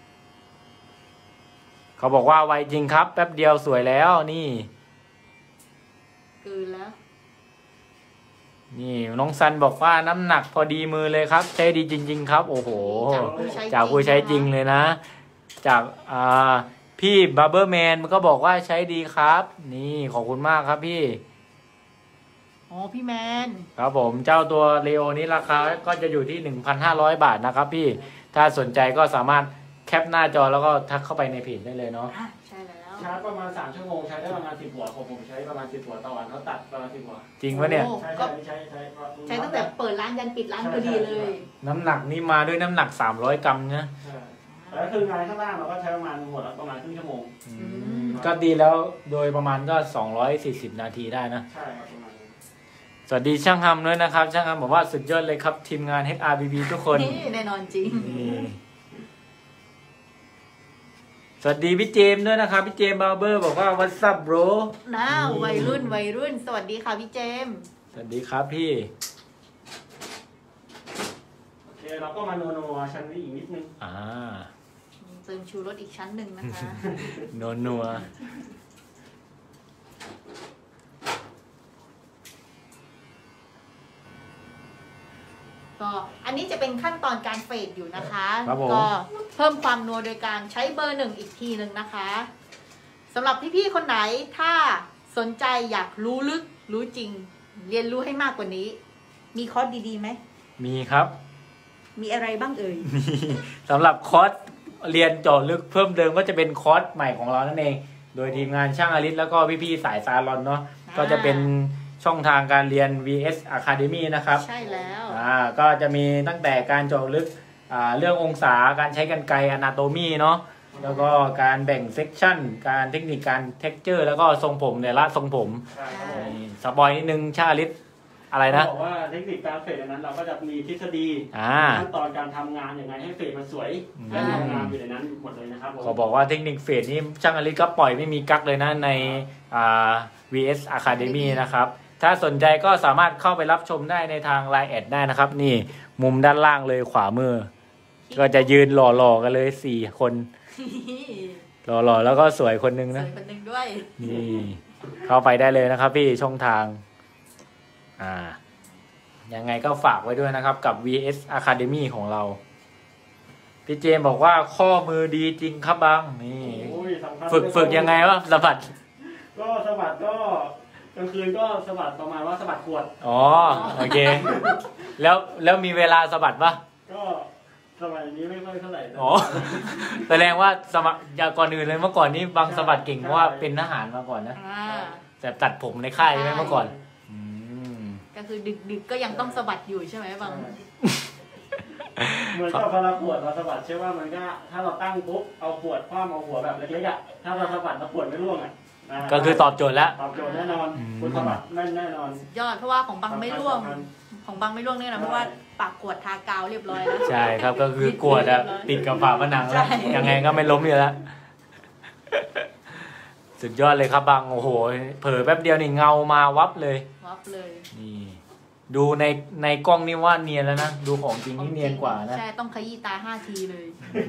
B: เขาบอกว่าไวจริงครับแป๊บเดียวสวยแล้วนี่
C: คืนแล้ว
B: นี่น้องซันบอกว่าน้ำหนักพอดีมือเลยครับใช้ดีจริง ๆ ครับ โอ้โห จากผู้ใช้จริงเลยนะ จากอ่าพี่บับเบอร์แมนมันก็บอกว่าใช้ดีครับ นี่ขอบคุณมากครับพี่
C: อ๋อพี่แมน
B: ครับผมเจ้าตัวเลโอนี้ราคาก็จะอยู่ที่ หนึ่งพันห้าร้อย บาทนะครับพี่ถ้าสนใจก็สามารถแคปหน้าจอแล้วก็ทักเข้าไปในเพจได้เลยเนาะ
C: อ่ะใช่แล้ว
A: ชาร์จประมาณสามชั่วโมงใช้ได้ประมาณสิบหัวผมผมใช้ประมาณสิบหัวต่อวันเขาตัดประมาณสิบหัว
B: จริงปะเนี่ย
C: โอ้
A: ใช่
C: ก็
A: ใช่ใช้ใช้
C: ใช้ตั้งแต่เปิดร้านยันปิดร้านพอดีเลย
B: น้ำหนักนี่มาด้วยน้ำหนักสามร้อยกรัมนะ
A: ใช่แล้วคืองานข้างล่างเราก็ใช้ประมาณหัวละประมาณครึ่งชั่วโมง
B: อืมก็ดีแล้วโดยประมาณก็สองร้อยสี่สิบนาทีได้นะ
A: ใช่ครับประมาณนี้
B: สวัสดีช่างทำด้วยนะครับ ช่างทำบอกว่าสุดยอดเลยครับทีมงาน เอช อาร์ บี บี ทุกคน
C: นี่แน่นอนจริง
B: นี่สวัสดีพี่เจมส์ด้วยนะครับพี่เจมส์บาร์เบอร์บอกว่า what's up bro
C: น้าวัยรุ่นวัยรุ่น สวัสดีค่ะพี่เจมส์
B: สวัสดีครับพี่
A: โอเคเราก็มาโนโนชั้นนี้อีกนิดนึง
B: อ่า
C: เติมชูรสอีกชั้นหนึ่งนะคะ
B: นัวนัว
C: ก็อันนี้จะเป็นขั้นตอนการเฟดอยู่นะคะ
B: ครับผม
C: ก็เพิ่มความนัวโดยการใช้เบอร์หนึ่งอีกทีหนึ่งนะคะสำหรับพี่ๆคนไหนถ้าสนใจอยากรู้ลึกรู้จริง เรียนรู้ให้มากกว่านี้ มีคอร์สดีๆไหม
B: มีครับ
C: มีอะไรบ้างเอ่ย
B: มีสำหรับคอร์สเรียนเจาะลึกเพิ่มเติมก็จะเป็นคอร์สใหม่ของเรานั่นเอง โดยทีมงานช่างอลิสแล้วก็พี่ๆสายซาลอนเนาะ
C: อ่า
B: ก็จะเป็นช่องทางการเรียน วี เอส Academy นะครับ
C: ใช่แล้ว
B: อ่าก็จะมีตั้งแต่การเจาะลึกอ่าเรื่ององศาการใช้กรรไกร Anatomy เนาะแล้วก็การแบ่งเซกชันการเทคนิคการเท็กเจอร์แล้วก็ทรงผมเนี่ยละทรงผม
A: ใช่ครับผม
B: นี่สปอยนิดนึงช่างอลิสอะไรนะ
A: บอกว่าเทคนิคการเฟดในนั้นเราก็จะมีทฤษฎี
B: อ่า
A: ขั้นตอนการทำงานยังไงให้เฟดมันสวย
B: อืม
A: และทำงานอยู่ในนั้นหมดเลยนะครับผม
B: เขาบอกว่าเทคนิคเฟดนี่ช่างอลิสก็ปล่อยไม่มีกักเลยนะในอ่า วี เอส Academy นะครับ ถ้าสนใจก็สามารถเข้าไปรับชมได้ในทาง ไลน์ แอดได้นะครับ นี่มุมด้านล่างเลยขวามือ ก็จะยืนหล่อๆกันเลยสี่คน หล่อๆแล้วก็สวยคนหนึง
C: ส
B: นะ
C: วยคนหนึ่งด้วย
B: นี่ เข้าไปได้เลยนะครับพี่ช่องทาง อ่า ยังไงก็ฝากไว้ด้วยนะครับกับ วี เอส Academy ของเรา พี่เจมส์บอกว่าข้อมือดีจริงครับบังนี่
A: โอ้ยสำคัญ
B: ฝึกฝึกยังไงวะสะบัด
A: ก็สะบัดก็กลางคืนก็สะบัดประมาณว่าสะบัดขวด
B: อ๋อโอเค แล้วแล้วมีเวลาสะบัดปะ
A: ก็สมัยนี้ไม่ค่อยเท่าไหร่นะ
B: อ๋อ แสดงว่าสมัครยาก่อนอื่นเลยเมื่อก่อนนี้บางสะบัดเก่งเพราะว่าเป็นทหารมาก่อนนะ
C: อ่า
B: แต่ตัดผมในค่ายใช่ไหมเมื่อก่อน อืม
C: ก็คือดึกๆก็ยังต้องสะบัดอยู่ใช่ไหมบาง
A: เหมือนกับเวลาขวดเราสะบัดใช่ว่ามันก็ถ้าเราตั้งปุ๊บเอาขวดคว่ำเอาหัวแบบเล็กๆอ่ะถ้าเราสะบัดแล้วขวดไม่ร่วงอ่ะา
B: ก็คือตอบโจทย์แล้ว
A: ตอบโจทย์แน่นอน
B: อืม
A: คุณสะบัดแม่นแน่นอน
C: ยอดเพราะว่าของบังไม่ร่วง
A: สำคัญ
C: ของบังไม่ร่วงเนี่ยนะเพราะว่าปากขวดทากาวเรียบร้อยแล้ว
B: ใช่ครับก็คือกวดอะติดกับฝาผนังแล้ว
C: ใช่
B: ยังไงก็ไม่ล้มอยู่แล้ว สุดยอดเลยครับบังโอ้โหเผลอแป๊บเดียวนี่เงามาวับเลย
C: วับเลย
B: นี่ ดูในในกล้องนี่ว่าเนียนแล้วนะ ดูของจริงนี่เนียนกว่านะ
C: ใช่ต้องขยี้ตาห้าทีเลย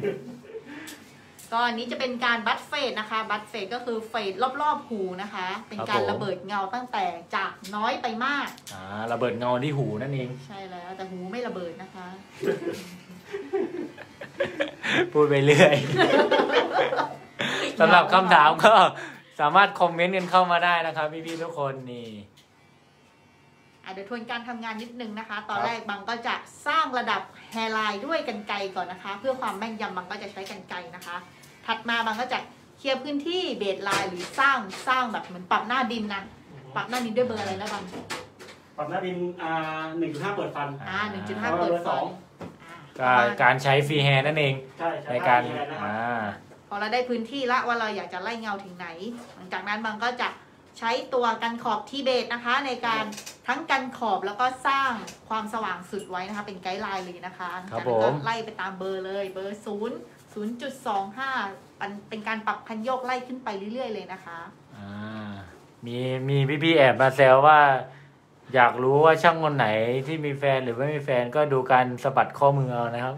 C: ก็อันนี้จะเป็นการบัตเฟดนะคะ บัตเฟดก็คือเฟดรอบๆหูนะคะ เป็นการระเบิดเงาตั้งแต่จากน้อยไปมาก
B: อ่าระเบิดเงาที่หูนั่นเอง
C: ใช่แล้วแต่หูไม่ระเบิดนะคะ
B: พูดไปเรื่อย ไปสำหรับคำถามก็สามารถคอมเมนต์กันเข้ามาได้นะครับพี่ๆทุกคนนี่
C: อ่ะเดี๋ยวทวนการทำงานนิดนึงนะคะ ตอนแรกบังก็จะสร้างระดับแฮร์ไลน์ด้วยกรรไกรก่อนนะคะ เพื่อความแม่นยำบังก็จะใช้กรรไกรนะคะ ถัดมาบังก็จะเคลียร์พื้นที่เบสไลน์หรือสร้างสร้างแบบเหมือนปรับหน้าดินนะปรับหน้าดินด้วยเบอร์อะไรนะบัง
A: ปรับหน้าดินอ่าหนึ่งจุดห้าเปิดฟัน
C: อ่าหนึ่งจุดห้าเปิดสอง
B: การการใช้ฟรีแฮนด์นั่นเอง
A: ใช่ใช่
B: ในการ
A: ใช่นะครับ
B: อ่า
C: พอเราได้พื้นที่ละว่าเราอยากจะไล่เงาถึงไหน หลังจากนั้นบังก็จะใช้ตัวกันขอบทีเบสนะคะ ในการทั้งกันขอบแล้วก็สร้างความสว่างสุดไว้นะคะ เป็นไกด์ไลน์เลยนะคะ
B: ครับ
C: จากนั้นก็
B: ผม
C: ไล่ไปตามเบอร์เลยเบอร์ศูนย์ศูนย์จุดสองห้าเป็นการปรับคันโยกไล่ขึ้นไปเรื่อยๆเลยนะคะ
B: อ่ามีมีพี่ๆแอบมาแซวว่า อยากรู้ว่าช่างคนไหนที่มีแฟนหรือไม่มีแฟนก็ดูการสะบัดข้อมือเอานะครับ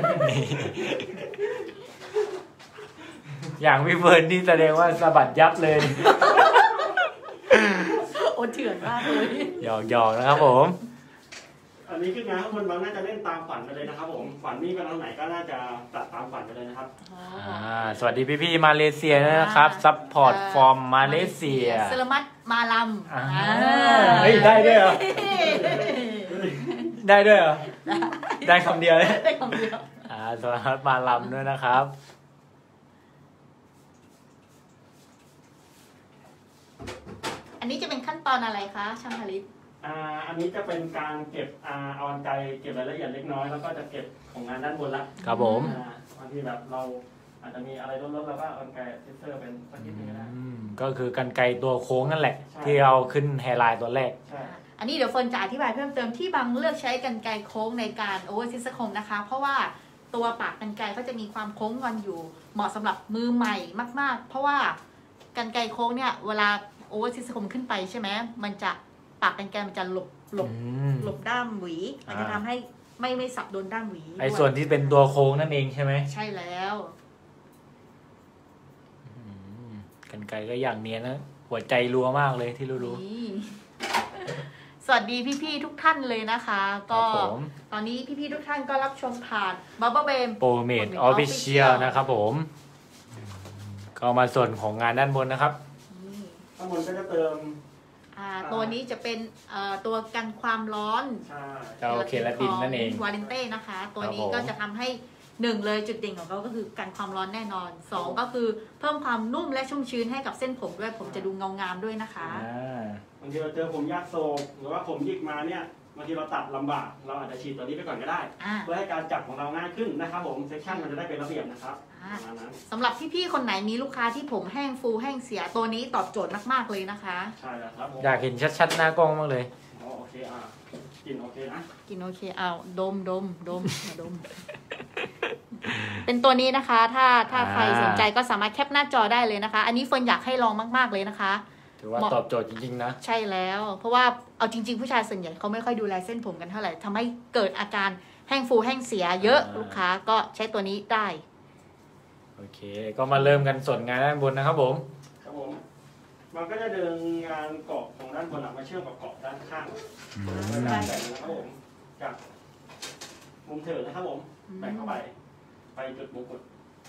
B: อย่างพี่เฟิร์นที่แสดงว่าสะบัดยับเลย
C: โอ้เถื่อนมากเลย
B: หยอกหยอกนะครับผม
A: อันนี้คืองานข้างบนบางน่าจะเล่นตามฝันไปเลยนะครับผมฝันนี่ไปทางไหนก็น่าจะตัดตามฝันไปเลยนะครับ
B: อ่าสวัสดีพี่ๆมาเลเซียด้วยนะครับซัพพอร์ตฟอร์มมาเลเซีย
C: เซรามัตมาล
B: อ่า
C: ำ
B: เฮ้ยได้ด้วยเหรอ ได้ด้วยเหรอ ได้คำเดียวเลย
C: ได้คำเดียว
B: อ่าสวัสดีมาลำด้วยนะครับ
C: อันนี้จะเป็นขั้นตอนอะไรคะช่างผลิต
A: อ่าอันนี้จะเป็นการเก็บอ่าเอากรรไกรเก็บรายละเอียดเล็กน้อยแล้วก็จะเก็บของงานด้านบนละ
B: ครับผม
A: อ่าบางทีแบบเราอาจจะมีอะไรลดๆแล้วก็เอากรรไกรเซนเซอร์เป็นสักนิดนึงก็ได้
B: อืมก็คือกันไกรตัวโค้งนั่นแหละ
A: ใช่
B: ที่เราขึ้นแฮร์ไลน์ตัวแรก
A: ใช่
C: อันนี้เดี๋ยวเฟิร์นจะอธิบายเพิ่มเติมที่บางเลือกใช้กรรไกรโค้งในการโอเวอร์ซิสโคมนะคะ เพราะว่าตัวปากกรรไกรก็จะมีความโค้งงอนอยู่ เหมาะสำหรับมือใหม่มากๆ เพราะว่ากรรไกรโค้งเนี่ยเวลาโอเวอร์ซิสโคมขึ้นไปใช่ไหมมันจะปากกรรไกรมันจะหลบหลบ
B: อืม
C: หลบด้ามหวี มันจะ
B: อ่า
C: ทำให้ไม่ไม่สับโดนด้ามหวี
B: ไอ้
C: ด้วย
B: ส่วนที่เป็นตัวโค้งนั่นเองใช่ไหม
C: ใช่แล้ว
B: อืมกันไกรก็อย่างเนี้ยนะ หัวใจรัวมากเลยที่รู้
C: นี่ สวัสดีพี่ๆทุกท่านเลยนะคะ
B: ๆค
C: ก็
B: รับผม
C: ตอนนี้พี่ๆทุกท่านก็รับชมผ่านบับเบิ้ลเบม
B: โปรเมดออฟฟิเชียลนะครับผมก็มาส่วนของงานด้านบนนะครับ
A: ข้างบนก็จะเติม
C: อ่าตัวนี้จะเป็นเอ่อตัวกันความร้อน
A: ใช่
B: เจ้าเคลาตินนั่นเอง
C: วาเลนเต้นะคะ ตัวนี้
B: ครับผม
C: ก็จะทำให้หนึ่งเลยจุดเด่นของเขาก็คือกันความร้อนแน่นอนสองก็คือเพิ่มความนุ่มและชุ่มชื้นให้กับเส้นผมด้วยผมจะดูเงางามด้วยนะคะ
B: อ่า
A: บางทีเราเจอผมยากโศกหรือว่าผมหยิกมาเนี่ยบางทีเราตัดลำบากเราอาจจะฉีดตัวนี้ไปก่อนก็ได้
C: อ่า
A: เพื่อให้การจับของเราง่ายขึ้นนะครับผมเซสชั่นมันจะได้เป็นระเบียบนะครับ
C: อ่า
A: ประมาณนั้น
C: สำหรับพี่ๆคนไหนมีลูกค้าที่ผมแห้งฟูแห้งเสียตัวนี้ตอบโจทย์มากๆเลยนะคะ
A: ใช่แล้วครับผม
B: อยากเห็นชัดๆหน้ากล้องมากเลย
A: อ๋อโอเคอ่ะกลินโอเคนะ
C: กินโอเคเอาดมดมดมมาดม เป็นตัวนี้นะคะ ถ้าถ้า
B: อ่า
C: ใครสนใจก็สามารถแคปหน้าจอได้เลยนะคะ อันนี้เฟิร์นอยากให้ลองมากๆเลยนะคะ
B: ถือว่า
C: เหมาะ
B: ตอบโจทย์จริงๆนะ
C: ใช่แล้ว เพราะว่าเอาจริง ๆ ผู้ชายส่วนใหญ่เขาไม่ค่อยดูแลเส้นผมกันเท่าไหร่ทำให้เกิดอาการแห้งฟูแห้งเสียเยอะ
B: อ่า
C: ลูกค้าก็ใช้ตัวนี้ได้
B: โอเค ก็มาเริ่มกันส่วนงานด้านบนนะครับผม
A: ครับผมมันก็จะดึงงานเกาะของด้านบนอะมาเชื่อมกับเกาะด้านข้าง
B: อืม
A: ด้านแบ่งนะครับผมจากมุมเถิดนะครับผมแบ่งเข้าไปไปจุดมงกุฎ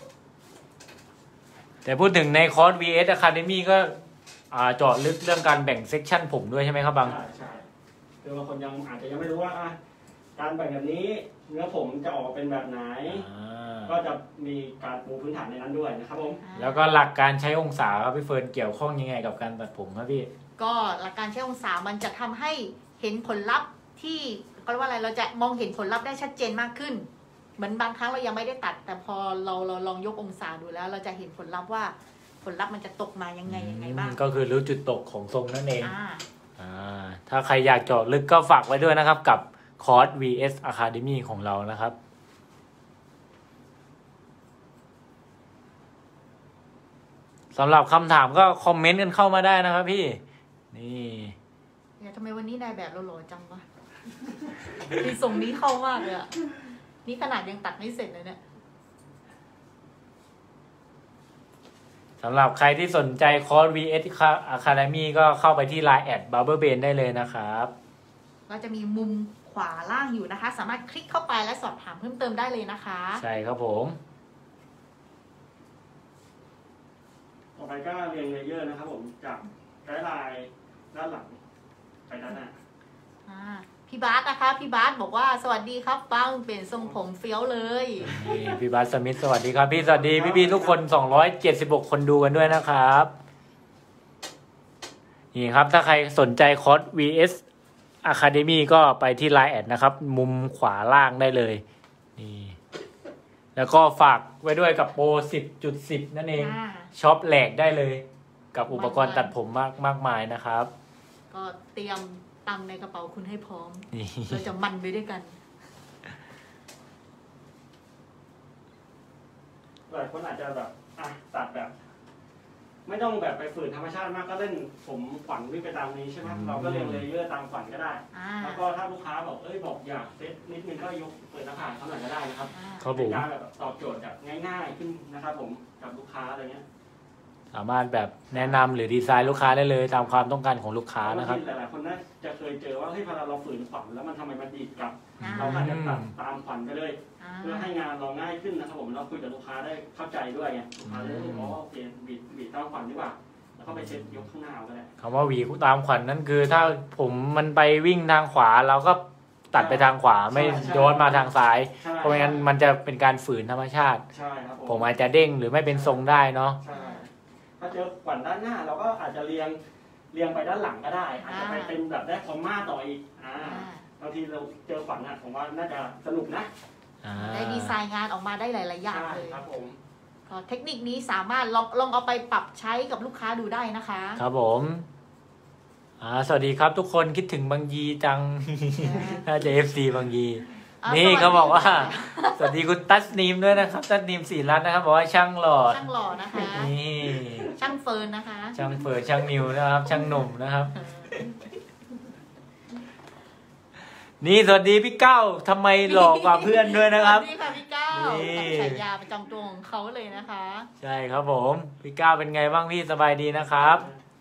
B: แต่พูดถึงในคอร์ส วี เอส Academy ก็อ่าเจาะลึกเรื่องการแบ่งเซกชันผมด้วยใช่ไหมครับบัง
A: ใช่ใช่คือบางคนยังอาจจะยังไม่รู้ว่าอ่ะการแบ่งแบบนี้เนื้อผมจะออกมาเป็นแบบไหน
B: อ่า
A: ก็จะมีการปูพื้นฐานในนั้นด้วยนะครับผม
B: แล้วก็หลักการใช้องศาครับพี่เฟิร์นเกี่ยวข้องยังไงกับการตัดผมครับพี่
C: ก็หลักการใช้องศามันจะทำให้เห็นผลลัพธ์ที่ก็เรียกว่าอะไรเราจะมองเห็นผลลัพธ์ได้ชัดเจนมากขึ้น เหมือนบางครั้งเรายังไม่ได้ตัด แต่พอเราเราลองยกองศาดูแล้ว เราจะเห็นผลลัพธ์ว่าผลลัพธ์มันจะตกมายังไงยังไงบ้าง
B: ก็คือรู้จุดตกของทรงนั่นเอง
C: อ่า
B: อ่าถ้าใครอยากเจาะลึกก็ฝากไว้ด้วยนะครับกับคอร์ส วี เอส Academy ของเรานะครับสำหรับคำถามก็คอมเมนต์กันเข้ามาได้นะครับพี่ นี่
C: เนี่ยทำไมวันนี้นายแบบเราหล่อจังวะ มีส่งนี้เข้ามากเลยอะนี่ขนาดยังตัดไม่เสร็จเลยเนี่ย
B: สำหรับใครที่สนใจคอร์ส วี เอส Academy ก็เข้าไปที่ ไลน์ แอด บาร์เบอร์เบน ได้เลยนะครับ
C: ก็จะมีมุมขวาล่างอยู่นะคะ สามารถคลิกเข้าไปและสอบถามเพิ่มเติมได้เลยนะคะ
B: ใช่ครับผม
C: อ
A: ต่อไปก็เรียงเลเยอร์นะครับผมจากไกด์ไลน์ด้านหลังไปด้านหน้า
C: อ่าพี่บาสนะคะพี่บาสบอกว่าสวัสดีครับปังเปลี่ยนทรงผมเฟี้ยวเลย
B: นี่พี่บาสสมิธสวัสดีครับพี่สวัสดีพี่ๆทุกคนสองร้อยเจ็ดสิบหกคนดูกันด้วยนะครับนี่ครับถ้าใครสนใจคอร์ส วี เอส Academy ก็ไปที่ ไลน์ แอดนะครับ มุมขวาล่างได้เลยนี่แล้วก็ฝากไว้ด้วยกับโปร สิบจุดสิบ นั่นเอง
C: อ่า
B: ช็อปแหลกได้เลย กับอุปกรณ์ตัดผมมากมากมายนะครับ
C: ก็เตรียมตังค์ในกระเป๋าคุณให้พร้อม
B: นี่
C: เราจะมันไปด้วยกัน
A: หลายคนอาจจะแบบอ่ะตัดแบบ ไม่ต้องแบบไปฝืนธรรมชาติมากก็เล่นผมขวัญวิ่งไปตามนี้ใช่ไหมเราก็เรียงเลเยอร์ตามขวัญก็ได้
C: อ่า
A: แล้วก็ถ้าลูกค้าบอกเอ้ยบอกอยากเซตนิดนึงก็ยกเปิดหน้าผากเขาหน่อยก็ได้นะครับ
C: อ่า
B: ครับผ
A: เป็น
B: ม
A: การแบบตอบโจทย์แบบง่ายๆขึ้นนะครับผมกับลูกค้าอะไรเงี้ย
B: สามารถแบบแนะนำหรือดีไซน์ลูกค้าได้เลยตามความต้องการของลูกค้านะครับ
A: หลายๆคนน่าจะเคยเจอว่าเฮ้ยพอเราฝืนขวัญแล้วมันทำไมมันดีดกลับ
C: อ่า
A: เราอาจจะตัดตามขวัญไปเลย
C: อ่า
A: เพื่อให้งานเราง่ายขึ้นนะครับผมเราคุยกับลูกค้าได้เข้าใจด้วยไงลูกค้าจะได้รู้ว่าโอเคบีดบีดตามขวัญดีกว่าแล้วก็ไปเซ็ตยกข้างหน้าเอาก็ได้
B: คำว่าหวีตามขวัญนั่นคือ ถ้าผมมันไปวิ่งทางขวาเราก็ตัดไปทางขวาไม่ย้อนมาทางซ้าย
A: ใช่
B: เพราะไม่งั้นมันจะเป็นการฝืนธรรมชาติ
A: ใช่ครับผม
B: ผมอาจจะเด้งหรือไม่เป็นทรงได้เนาะ
A: ใช่ถ้าเจอขวัญด้านหน้าเราก็อาจจะเรียงเรียงไปด้านหลังก็ได้ อาจจะไปเป็นแบบได้คอมมาต่ออีกอ่า
C: อ่า
A: บางทีเราเจอขวัญอ่ะผมว่าน่าจะสนุกนะ
B: อ่า
C: ได้ดีไซน์งานออกมาได้หลาย ๆ อย่าง
A: ใช่
C: เลย
A: ครับผม
C: ก็เทคนิคนี้สามารถลองลองเอาไปปรับใช้กับลูกค้าดูได้นะคะ
B: ครับผมอ่าสวัสดีครับทุกคนคิดถึงบางยีจัง น่าจะ เอฟ ซี บางยี
C: อ่ะ
B: นี่
C: สวัสดี
B: เขาบอกว่า สวัสดีคุณตัสนีมด้วยนะครับตัสนีมสี่รัตน์นะครับบอกว่าช่างหล่อ
C: ช่างหล่อนะคะ
B: นี่
C: ช่างเฟิร์นนะคะ
B: ช่างเฟิร์ช่างนิวนะครับ ช่างหนุ่มนะครับ นี่สวัสดีพี่เก้าทำไมหล่อกว่าเพื่อนด้วยนะครับ
C: สวัสดีค่ะพี่ก้าว
B: นี่
C: ฉายาประจำตัวของเขาเลยนะคะ
B: ใช่ครับผมพี่ก้าวเป็นไงบ้างพี่สบายดีนะครับ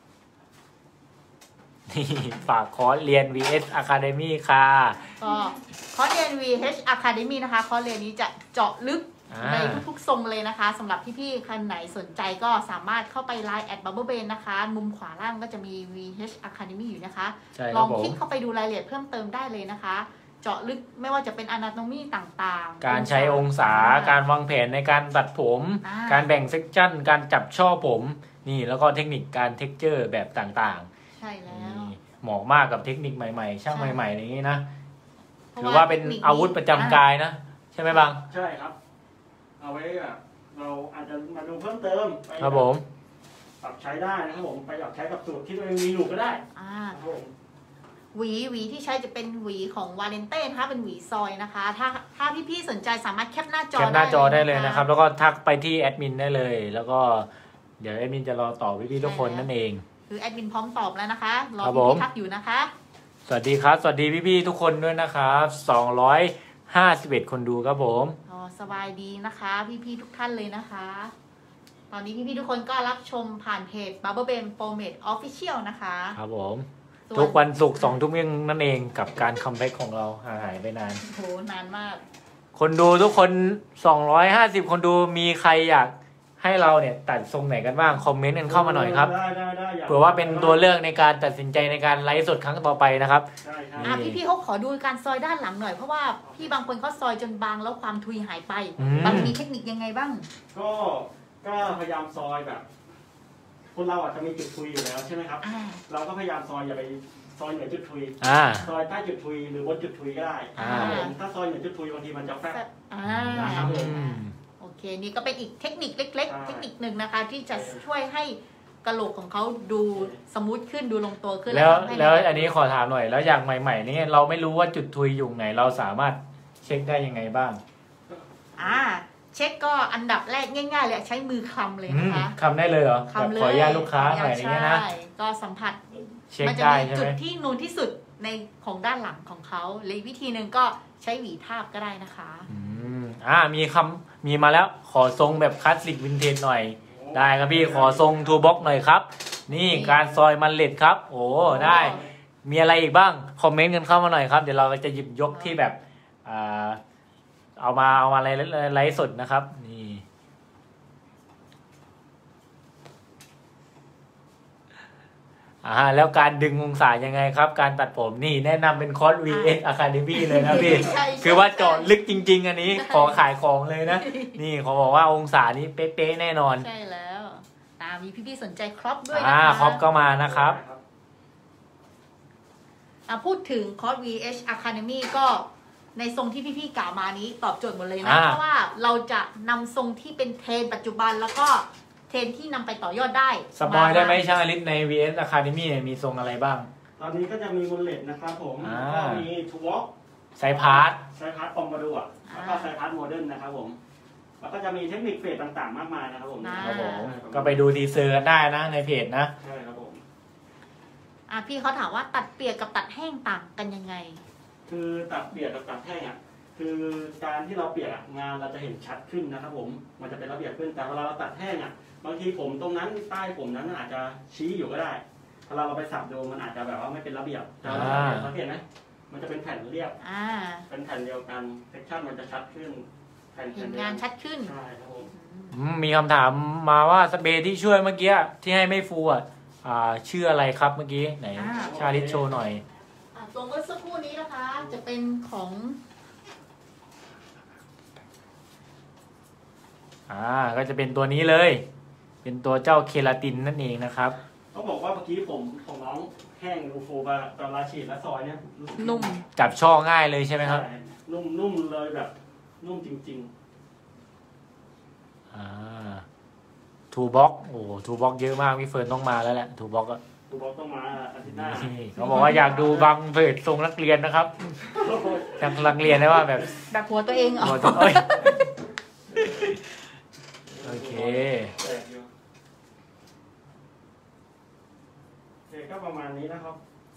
B: นี่ฝากคอร์สเรียน วี เอส Academy ค่ะ
C: ก็คอร์สเรียน วี เอช Academy นะคะคอร์สเรียนนี้จะเจาะลึก
B: อ่า
C: ในทุกๆทรงเลยนะคะสำหรับพี่ๆคนไหนสนใจก็สามารถเข้าไป ไลน์ แอด บับเบิ้ลเบน นะคะ มุมขวาล่างก็จะมี วี เอช Academy อยู่นะคะ
B: ใช่ค
C: ล
B: รั
C: อบ ง
B: ผ
C: คลิ
B: ม
C: กเข้าไปดูรายละเอียดเพิ่มเติมได้เลยนะคะ เจาะลึกไม่ว่าจะเป็น Anatomy ต่างๆ
B: การใช้องศาการวางแผนในการตัดผม
C: อ่า
B: การแบ่งเซกชันการจับช่อผม นี่แล้วก็เทคนิคการเท็กเจอร์แบบต่าง
C: ใช่แล้
B: ๆ
C: ว
B: นี่เหมาะมากกับเทคนิคใหม่ๆ ช่าง
C: ใช่
B: ใหม่ๆอย่างนี้นะ
C: พระ
B: ถือว่าเป็น
C: ทคค
B: อาวุธประจำกายนะ ใช่ไหมบัง
A: ใช่ครับ เอาไว้แบบเราอาจจะมาดูเพิ่มเติมไป
B: ครับผม
A: ปรับใช้ได้นะครับผมไปปรับใช้กับสูตรที่ตัวเองมีอยู่ก็ได้
C: อ่า
A: ครับผม
C: หวีหวีที่ใช้จะเป็นหวีของวาเลนเต้นะคะเป็นหวีซอยนะคะ ถ้าถ้าพี่ๆสนใจสามารถแคปหน้าจอ
B: แคปหน้าจอได้เลย
C: ะ
B: นะครับ แล้วก็ทักไปที่แอดมินได้เลย แล้วก็เดี๋ยวแอดมินจะรอตอบพี่ๆทุกคนนั่นเอง
C: คือแอดมินพร้อมตอบแล้วนะคะรอ
B: ครับผม
C: พี่ๆทักอยู่นะคะ
B: สวัสดีครับ สวัสดีพี่ๆทุกคนด้วยนะครับสองร้อยห้าสิบเอ็ดคนดูครับผม
C: อ๋อสบายดีนะคะ พี่ๆทุกท่านเลยนะคะ ตอนนี้พี่ๆทุกคนก็รับชมผ่านเพจ Barber Ben Pomade Official นะคะ
B: ครับผม
C: ส่
B: ทุกวันศุกร์สองทุ่มยังนั่นเองกับการคัมแบ็กของเราห่างหายไปนาน
C: โหนานมาก
B: คนดูทุกคนสองร้อยห้าสิบคนดูมีใครอยากให้เราเนี่ยตัดทรงไหนกันบ้าง คอมเมนต์กันเข้ามาหน่อยครับ
A: ได้ได้ได้ยก
B: เผื่อว่าเป็นตัวเลือกในการตัดสินใจในการไลฟ์สดครั้งต่อไปนะครับ
A: ได้ครับ
C: อ่ะพี่ๆเขาขอดูการซอยด้านหลังหน่อยเพราะว่าพี่บางคนเขาซอยจนบางแล้วความทุยหายไป
B: อืม
C: บางมีเทคนิคยังไงบ้าง
A: ก็ก็พยายามซอยแบบ คนเราอาจจะมีจุดทุยอยู่แล้วใช่ไหมครับ
C: อ่า
A: เราก็พยายามซอยอย่าไปซอยเหนือจุดทุย
B: อ่า
A: ซอยใต้จุดทุยหรือบนจุดทุยก็ได้
B: อ่า
A: ครับผมถ้าซอยเหนือจุดทุยบางทีมันจะแฟบ
C: อ่า
A: ครับผม
B: อืม
C: โอเค นี่ก็เป็นอีกเทคนิคเล็ก
A: ใช่
C: ๆ เทคนิคหนึ่งนะคะ ที่จะช่วยให้กระโหลกของเขาดูสมูทขึ้นดูลงตัวขึ้น
B: แล้ว
C: ทำให้
B: แล้วอันนี้ขอถามหน่อย แล้วอย่างใหม่ๆนี่เราไม่รู้ว่าจุดทุยอยู่ไหน เราสามารถเช็คได้ยังไงบ้าง
C: อ่า เช็คก็อันดับแรกง่ายๆเลยใช้มือคลำเลย
B: อืม
C: นะคะ
B: คำได้เลยเหรอแบบ
C: คำเลย
B: ขออนุญาตลูกค้าหน่อยอย่างเงี้ยนะ
C: ใช่ก็สัมผัส
B: เช็ค
C: มัจะ
B: ได้
C: มี
B: ใช่
C: จุ
B: ไห
C: ด
B: ม
C: ที่นูนที่สุดในของด้านหลังของเขาเลยวิธีหนึ่งก็ใช้หวีทาบก็ได้นะคะ
B: อืมอ่ามีคำมีมาแล้วขอทรงแบบคลาสสิกวินเทจหน่อย ได้ครับพี่ขอทรงทูบ็อกหน่อยครับ นี่การซอยมันเล็ดครับ โอ้ได้ มีอะไรอีกบ้าง คอมเมนต์กันเข้ามาหน่อยครับ เดี๋ยวเราจะหยิบยกที่แบบอ่าเอามาเอามาไลฟ์ไลฟ์สดนะครับ นี่อ่าแล้วการดึงองศายังไงครับ การตัดผมนี่แนะนำเป็นคอร์ส วี เอส Academy เลยนะพี่
C: ใช่
B: คือว่าเจาะลึกจริง ๆ อันนี้ขอขายของเลยนะ นี่เขาบอกว่าองศานี้เป๊ะๆแน่นอน
C: ใช่แล้วตามมีพี่ๆสนใจครอปด้วยนะคะ
B: อ่าครอปก็มานะครับ
C: อ่ะพูดถึงคอร์ส วี เอช Academy ก็ในทรงที่พี่ๆกล่าวมานี้ตอบโจทย์หมดเลยนะ
B: อ่า
C: เพราะว่าเราจะนำทรงที่เป็นเทรนด์ปัจจุบันแล้วก็เทรนด์ที่นำไปต่อยอดได้
B: สปอยได้ไหมช่างอลิสใน วี เอส Academy เนี่ยมีทรงอะไรบ้าง
A: ตอนนี้ก็จะมีมูลเลตนะครับผม
B: อ่า
A: ก็มีทูวอล์ก
B: ไซพาร์ท
A: ไซพาร์ตปอมบาดูอ่ะแล้วก็ไซพาร์ตโมเดิร์นนะครับผมแล้วก็จะมีเทคนิคเฟดต่างๆ มากมายนะครับผม
B: ครับผมก็ไปดูทีเซอร์กันได้นะในเพจนะ
A: ใช่ครับผม
C: อ่ะพี่เขาถามว่าตัดเปียกกับตัดแห้งต่างกันยังไง
A: คือตัดเปียกกับตัดแห้งอ่ะคือการที่เราเปียกอะงานเราจะเห็นชัดขึ้นนะครับผมมันจะเป็นระเบียบขึ้นแต่เวลาเราตัดแห้งอ่ะบางทีผมตรงนั้นใต้ผมนั้นอาจจะชี้อยู่ก็ได้เวลาเราไปสับดูมันอาจจะแบบว่าไม่เป็นระเบียบแต่เวลาเราเปียกสังเกตไหมมันจะเป็นแผ่นเรียบ
C: อ่า
A: เป็นแผ่นเดียวกันเท็กชันมันจะชัดขึ้นแผ่น
C: เห็น
A: เดียว
C: งานชัดขึ้น
A: ใช่ครับผม
B: อืมมีคำถามมาว่าสเปรย์ที่ช่วยเมื่อกี้ที่ให้ไม่ฟูอ่ะอ่าชื่ออะไรครับเมื่อกี้ไหน
C: อ่า
B: ชาลิตโชว์หน่อย
C: อ่ะตัวเมื่อสักครู่นี้นะคะ จะเป็นของ
B: อ่าก็จะเป็นตัวนี้เลย เป็นตัวเจ้าเคลาตินนั่นเองนะครับ
A: ต้องบอกว่าเมื่อกี้ผมของน้องแห้งรูโฟบาตอนลาฉีดและซอยเนี่ยรู้สึก
C: นุ่ม
B: จับช่อง่ายเลยใช่ไหมครับ
A: ใช่นุ่มนุ่มเลยแบบนุ่มจริง
B: อ่าทูบ็อกโอ้ทูบ็อกเยอะมากพี่เฟิร์นต้องมาแล้วแหละทูบ็อกอะ
A: ๆกูบอกต้องมาอาทิตย์หน้า
B: นี่เขาบอกว่าอยากดูบางเพจทรงนักเรียนนะครับทางนักเรียนได้ว่าแบบ
C: แบบหัวตัวเองเหรอ
B: หัวตัวเอ้ยโอเค
A: แปลกอยู่โอเคก็ประมาณนี้นะครับ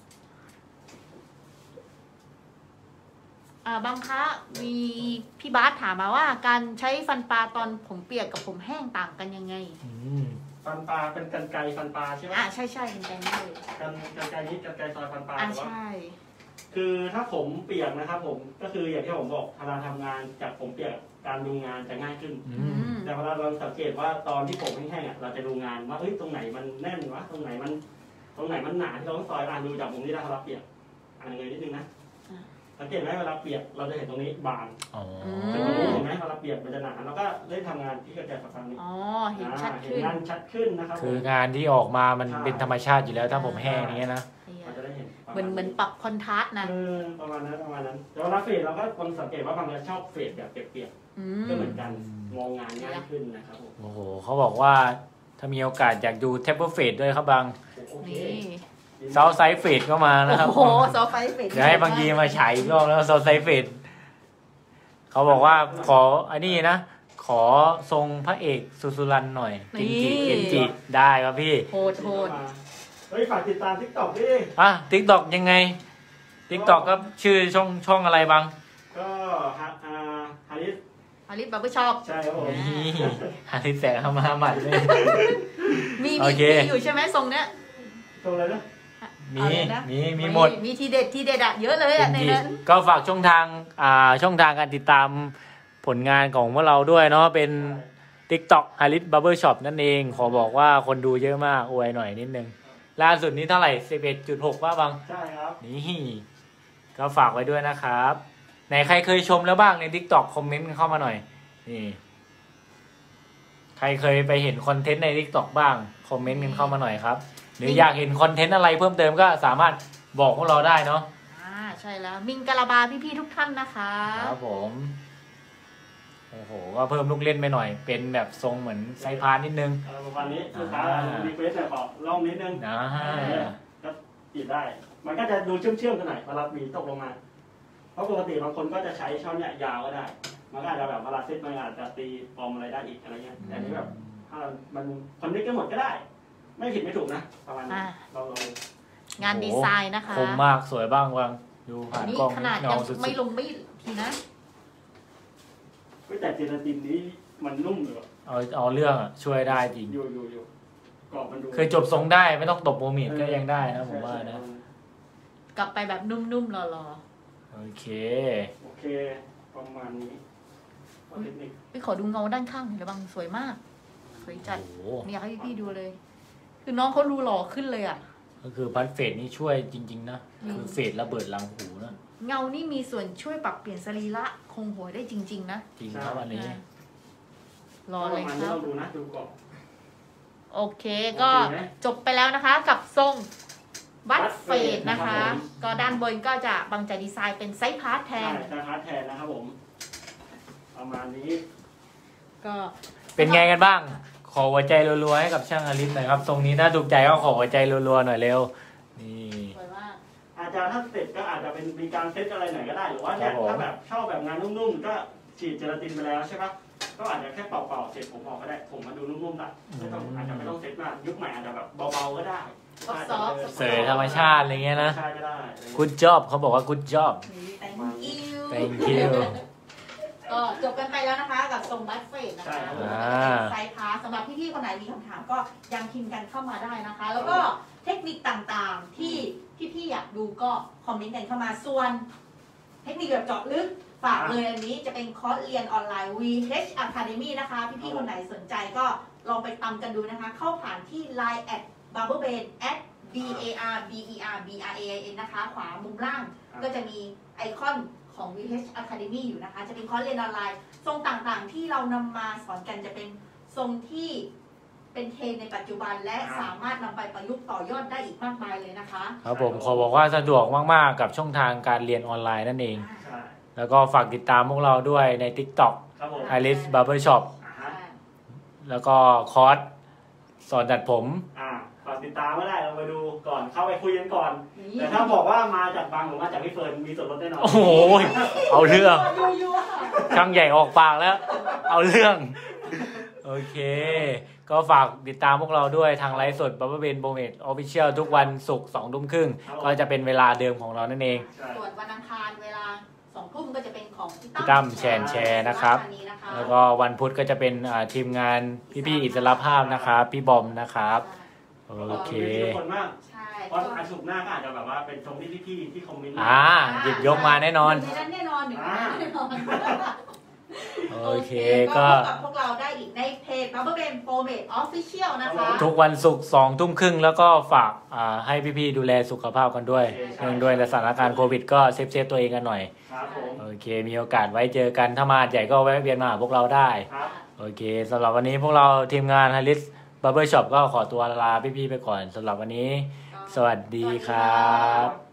C: อ่าบางคะมีพี่บาสถามมาว่าการใช้ฟันปลาตอนผมเปียกกับผมแห้งต่างกันยังไง
B: อืม
A: ฟันปลาเป็นกันไกรฟันปลาใช่ไหม
C: อ่าใช่ใช่เป็นแกงเลย
A: กันกันไกรนี้กันไกรซอยฟันปลา
C: อ่า
A: หรือว่า
C: ใช่
A: คือถ้าผมเปียกนะครับผมก็คืออย่างที่ผมบอกเวลาทำงานจากผมเปียกการดูงานจะง่ายขึ้น
B: อื
C: อื
B: ม
C: ม
A: แต่เวลาเราสังเกตว่าตอนที่ผมแห้งๆอ่ะเราจะดูงานว่าเอ้ยตรงไหนมันแน่นวะตรงไหนมัน ตรงไหนมันหนาที่เราต้องซอยอ่านดูจากมุมนี้ได้เราเปียกอ่านเลยนิดนึงนะสังเกตไหมเวลาเปียกเราจะเห็นตรงนี้บาง
B: อ๋อ
A: แต่ตรงนี้เห็นไหมเวลาเปียกมันจะหนาเราก็เล่นทำงานที่กระจายกับฟังนี้
C: อ๋อเห็นชัด
A: เห็น
C: ขึ้น
A: งานชัดขึ้นนะครับ
B: คืองานที่ออกมามันเป็นธรรมชาติอยู่แล้วถ้าผมแห้งอย่างเงี้ยนะ
A: เราจะได้เห็น
C: เหมือนเหมือนปรับคอนทราสต์นะ
A: เออประมาณนั้นประมาณนั้นแต่เวลาเฟดเราก็คนสังเกตว่าบางคนชอบเฟดแบบเปียก
C: อื
A: ๆ
C: ม
A: ก็เหมือนกันมองงานง่ายขึ้นนะครับผม
B: โอ้โหเขาบอกว่าถ้ามีโอกาสอยากดูเทปเปอร์เฟดด้วยครับบาง
A: โอเค
C: นี่
B: เซาไซเฟดก็มานะครับ
C: โอ้โหซอฟไฟเฟด
B: เดี๋ยวให้บางทีมาฉายอีกรอบแล้วเซาไซเฟดเขาบอกว่าขออันนี้นะ ขอทรงพระเอกสุสุรันหน่อยเกินจิเกินจิได้ครับพี่
C: โหดโหด
A: เฮ้ยฝากติดตามทิกตอกดิ
B: อ่ะทิกตอกยังไงทิกตอกก็ชื่อช่องช่องอะไรบาง
A: ก็ฮะอ่าฮาริส
C: อาลิสบับเบิ้ลชอบ
A: ใช่ครับผม
B: นี่ฮาริสแสงเข้ามาหมัดเลย
C: มี
B: โอ
C: มี
B: เค
C: มีอยู่ใช่ไหมทรงเนี้ย
A: ตรงอะไรนะ
B: มี
C: อะไรนะ
B: มีมีหมด
C: มีทีเด็ดทีเด็ดอะเยอะเลยอะในนั้น
B: ก็ฝากช่องทางอ่าช่องทางการติดตามผลงานของพวกเราด้วยเนาะเป็น TikTok ฮาริสบับเบิ้ลช็อปนั่นเอง ขอบอกว่าคนดูเยอะมากอวยหน่อยนิดนึง ล่าสุดนี้เท่าไหร่ สิบเอ็ดจุดหก ว่าบัง
A: ใช่ครับ
B: นี่ก็ฝากไว้ด้วยนะครับ ไหนใครเคยชมแล้วบ้างใน TikTok คอมเมนต์กันเข้ามาหน่อย นี่ ใครเคยไปเห็นคอนเทนต์ใน TikTok บ้าง คอมเมนต์กันเข้ามาหน่อยครับ หรืออยากเห็นคอนเทนต์อะไรเพิ่มเติมก็สามารถบอกพวกเราได้เนาะ
C: อ่าใช่แล้วมิงกะลาบาพี่ๆทุกท่านนะคะ
B: ครับผม โอ้โห ก็เพิ่มลูกเล่นไปหน่อย เป็นแบบทรงเหมือนไซพาร์นิดนึง
A: เออประมาณนี้ลูกค้า
B: อ่า
A: รีเควสต์หน่อยขอลองนิดนึง
B: นะ
A: ก็ติดได้ มันก็จะดูเชื่อมๆกันหน่อยเวลาบีตกลงมา เพราะปกติบางคนก็จะใช้ช่อนเนี่ยยาวก็ได้ มันก็อาจจะแบบเวลาเซตมันอาจจะตีปอมอะไรได้อีกอะไรเงี้ยแต่อันนี้แบบถ้ามันคอนเนคกันหมดก็ได้ ไม่ผิดไม่ถูกนะประมาณนี้
C: อ่า
A: เราเรา
C: งานดีไซน์นะคะ
B: คมมากสวยบ้างวังดูผ่าน
C: นี่
B: กล้อง
C: ขนาด
B: เงา
C: ยัง
B: สุด
C: ไม่ลงไม่ทีนะ
A: เฮ้ยแต่เจลาตินนี้มันนุ่มอยู่อะ
B: ๆเอาเอาเรื่องอะช่วยได้จริง
A: อยู่อยู่อยู่กรอบมันดู
B: เคยจบทรงได้ไม่ต้องตบโมมิดก็ยังได้นะผมว่านะ
C: กลับไปแบบนุ่มๆหล่อ
B: โอเค
A: โอเค ประมาณนี้เอาเทคนิค
C: ๆพี่ขอดูเงาด้านข้างหน่อยระบังสวยมาก สวยจัด
B: โอ้โห
C: เนี่ยให้พี่ๆดูเลย คือน้องเขาดูหล่อขึ้นเลยอะ
B: อก็คือพัดเฟดนี่ช่วยจริงๆนะคือเฟดระเบิดรังหูนะ
C: เงานี่มีส่วนช่วยปรับเปลี่ยนสรีระคงหัวได้จริง ๆ นะ
B: จริงครับอันนี้
C: รอเลย
A: ประมาณ
C: ค
A: นี้
C: รับ
A: เราดูนะดูก่อน
C: โอเคก็
A: โอเคไหม
C: จบไปแล้วนะคะกับทรงบัต
A: บัต
C: เฟ
A: เฟ
C: ด
A: ด
C: นะคะ
A: นะครับผม
C: ก็ด้านบนก็จะบางจะดีไซน์เป็นไซส์พาร์ทแท
A: ใช่
C: น
A: ใช่พาร์ทแทนนะครับผม ประมาณนี้
C: ก็
B: เป็นไงกันบ้าง ขอหัวใจรัวๆให้กับช่างอลิสหน่อยครับทรงนี้ถ้าถูกใจก็ขอหัวใจรัวๆหน่อยเร็วนี่
C: สวยมาก
A: อาจจะถ้าเสร็จก็อาจจะเป็นมีการเซตอะไรหน่อยก็ได้ หรือว่าเนี่ย
B: ครับผม
A: ถ้าแบบชอบแบบงานนุ่มๆ ก็ฉีดเจลาตินไปแล้วใช่ปะก็อาจจะแค่เป่าๆเสร็จผมออกก็ได้ ผมมาดูนุ่มๆตัดไม่ต้องอาจจะไม่ต้องเซตมากยุคใหม่อาจจะแบบเบาๆก็ได้
C: ซอฟต์ๆ
A: อาจจะ
B: เสยธรรมชาติอะไรเงี้ยนะ
A: ใช่ก็ได้
B: good job เขาบอกว่า good job
C: นี่ thank you
B: thank you
C: ก็จบกันไปแล้วนะคะกับทรงบัตเฟดนะ
A: ใช่
C: คะ
A: ครับผม
B: อ่า
C: ไซส์พาร์ทสำหรับพี่ๆคนไหนมีคำถามก็ยังพิมพ์กันเข้ามาได้นะคะ แล้วก็เทคนิคต่างๆที่พี่ๆอยากดูก็คอมเมนต์กันเข้ามาส่วน เทคนิคแบบเจาะลึกฝากเลยอันนี้จะเป็นคอร์สเรียนออนไลน์ วี เอช Academy นะคะ พี่ๆคนไหนสนใจก็ลองไปตามกันดูนะคะ เข้าผ่านที่ ไลน์ แอท บาร์เบอร์เบน แอท บี เอ อาร์ บี อี อาร์ บี อาร์ เอ ไอ เอ็น นะคะ ขวามุมล่างก็จะมีไอคอนของ วี เอช Academy อยู่นะคะ จะเป็นคอร์สเรียนออนไลน์ ทรงต่างๆ ที่เรานำมาสอนกันจะเป็นทรงที่เป็นเทรนด์ในปัจจุบัน และสามารถนำไปประยุกต์ต่อยอดได้อีกมากมายเลยนะคะ
B: ครับผมขอบอกว่าสะดวกมากๆกับช่องทางการเรียนออนไลน์นั่นเอง
A: ใช่
B: แล้วก็ฝากติดตามพวกเราด้วยใน TikTok
A: ครับผม
B: Alice Barbershop
A: อ่าฮะ
B: แล้วก็คอร์สสอนตัดผม
A: อ่าฝากติดตามก็ได้เราไปดูก่อนเข้าไปคุยกันก่อน
C: นี่
A: แต่ถ้าบอกว่ามาจากบางหรือมาจากพี่เฟิร์นมีส่วนลดแน่นอน
B: โอ้โห เอาเรื่อง
C: ยั่ว
B: ช่างใหญ่ออกปากแล้ว เอาเรื่อง โอเค ก็ฝากติดตามพวกเราด้วยทางไลฟ์สด Barber Ben Pomade Official ทุกวันศุกร์สองทุ่มครึ่งก็จะเป็นเวลาเดิมของเรานั่นเอง
A: ใช่
C: ส่วนวันอังคารเวลาสองทุ่มก็จะเป็นของพี่
B: พี่ตั้มแชร์แชร์นะครับ
C: วันี้นะคะ
B: แล้วก็วันพุธก็จะเป็นอ่าทีมงานพี่ๆอิสรภาพนะครับ พี่บอมนะครับ โอเค
A: ขอบคุณทุกคนมาก
C: ใช่
A: เพราะอาชุกร์หน้าก็อาจจะแบบว่าเป็นทรงที่พี่ๆที่คอมเมนต์
B: อ่า หยิบยกมาแน่นอน
C: หงในนั้นแน่นอนหนึ่งในนั้นแน่นอน
B: โอเค
C: ก็
B: ก็
C: พบกับพวกเราได้อีกในเพจ Barber Ben Pomade Official นะคะ
B: ทุกวันศุกร์สองทุ่มครึ่งแล้วก็ฝากอ่าให้พี่ๆดูแลสุขภาพกันด้วยเนื่องด้วยสถานการณ์โควิดก็เซฟเซฟตัวเองกันหน่อย
A: ครับผม
B: โอเค มีโอกาสไว้เจอกันถ้ามาหาดใหญ่ก็แวะเวียนมาหาพวกเราได้
A: ครับ
B: โอเคสำหรับวันนี้พวกเราทีมงาน Alice Barbershop ก็ขอตัวลาพี่ๆไปก่อนสำหรับวันนี้ สวัสดีครับ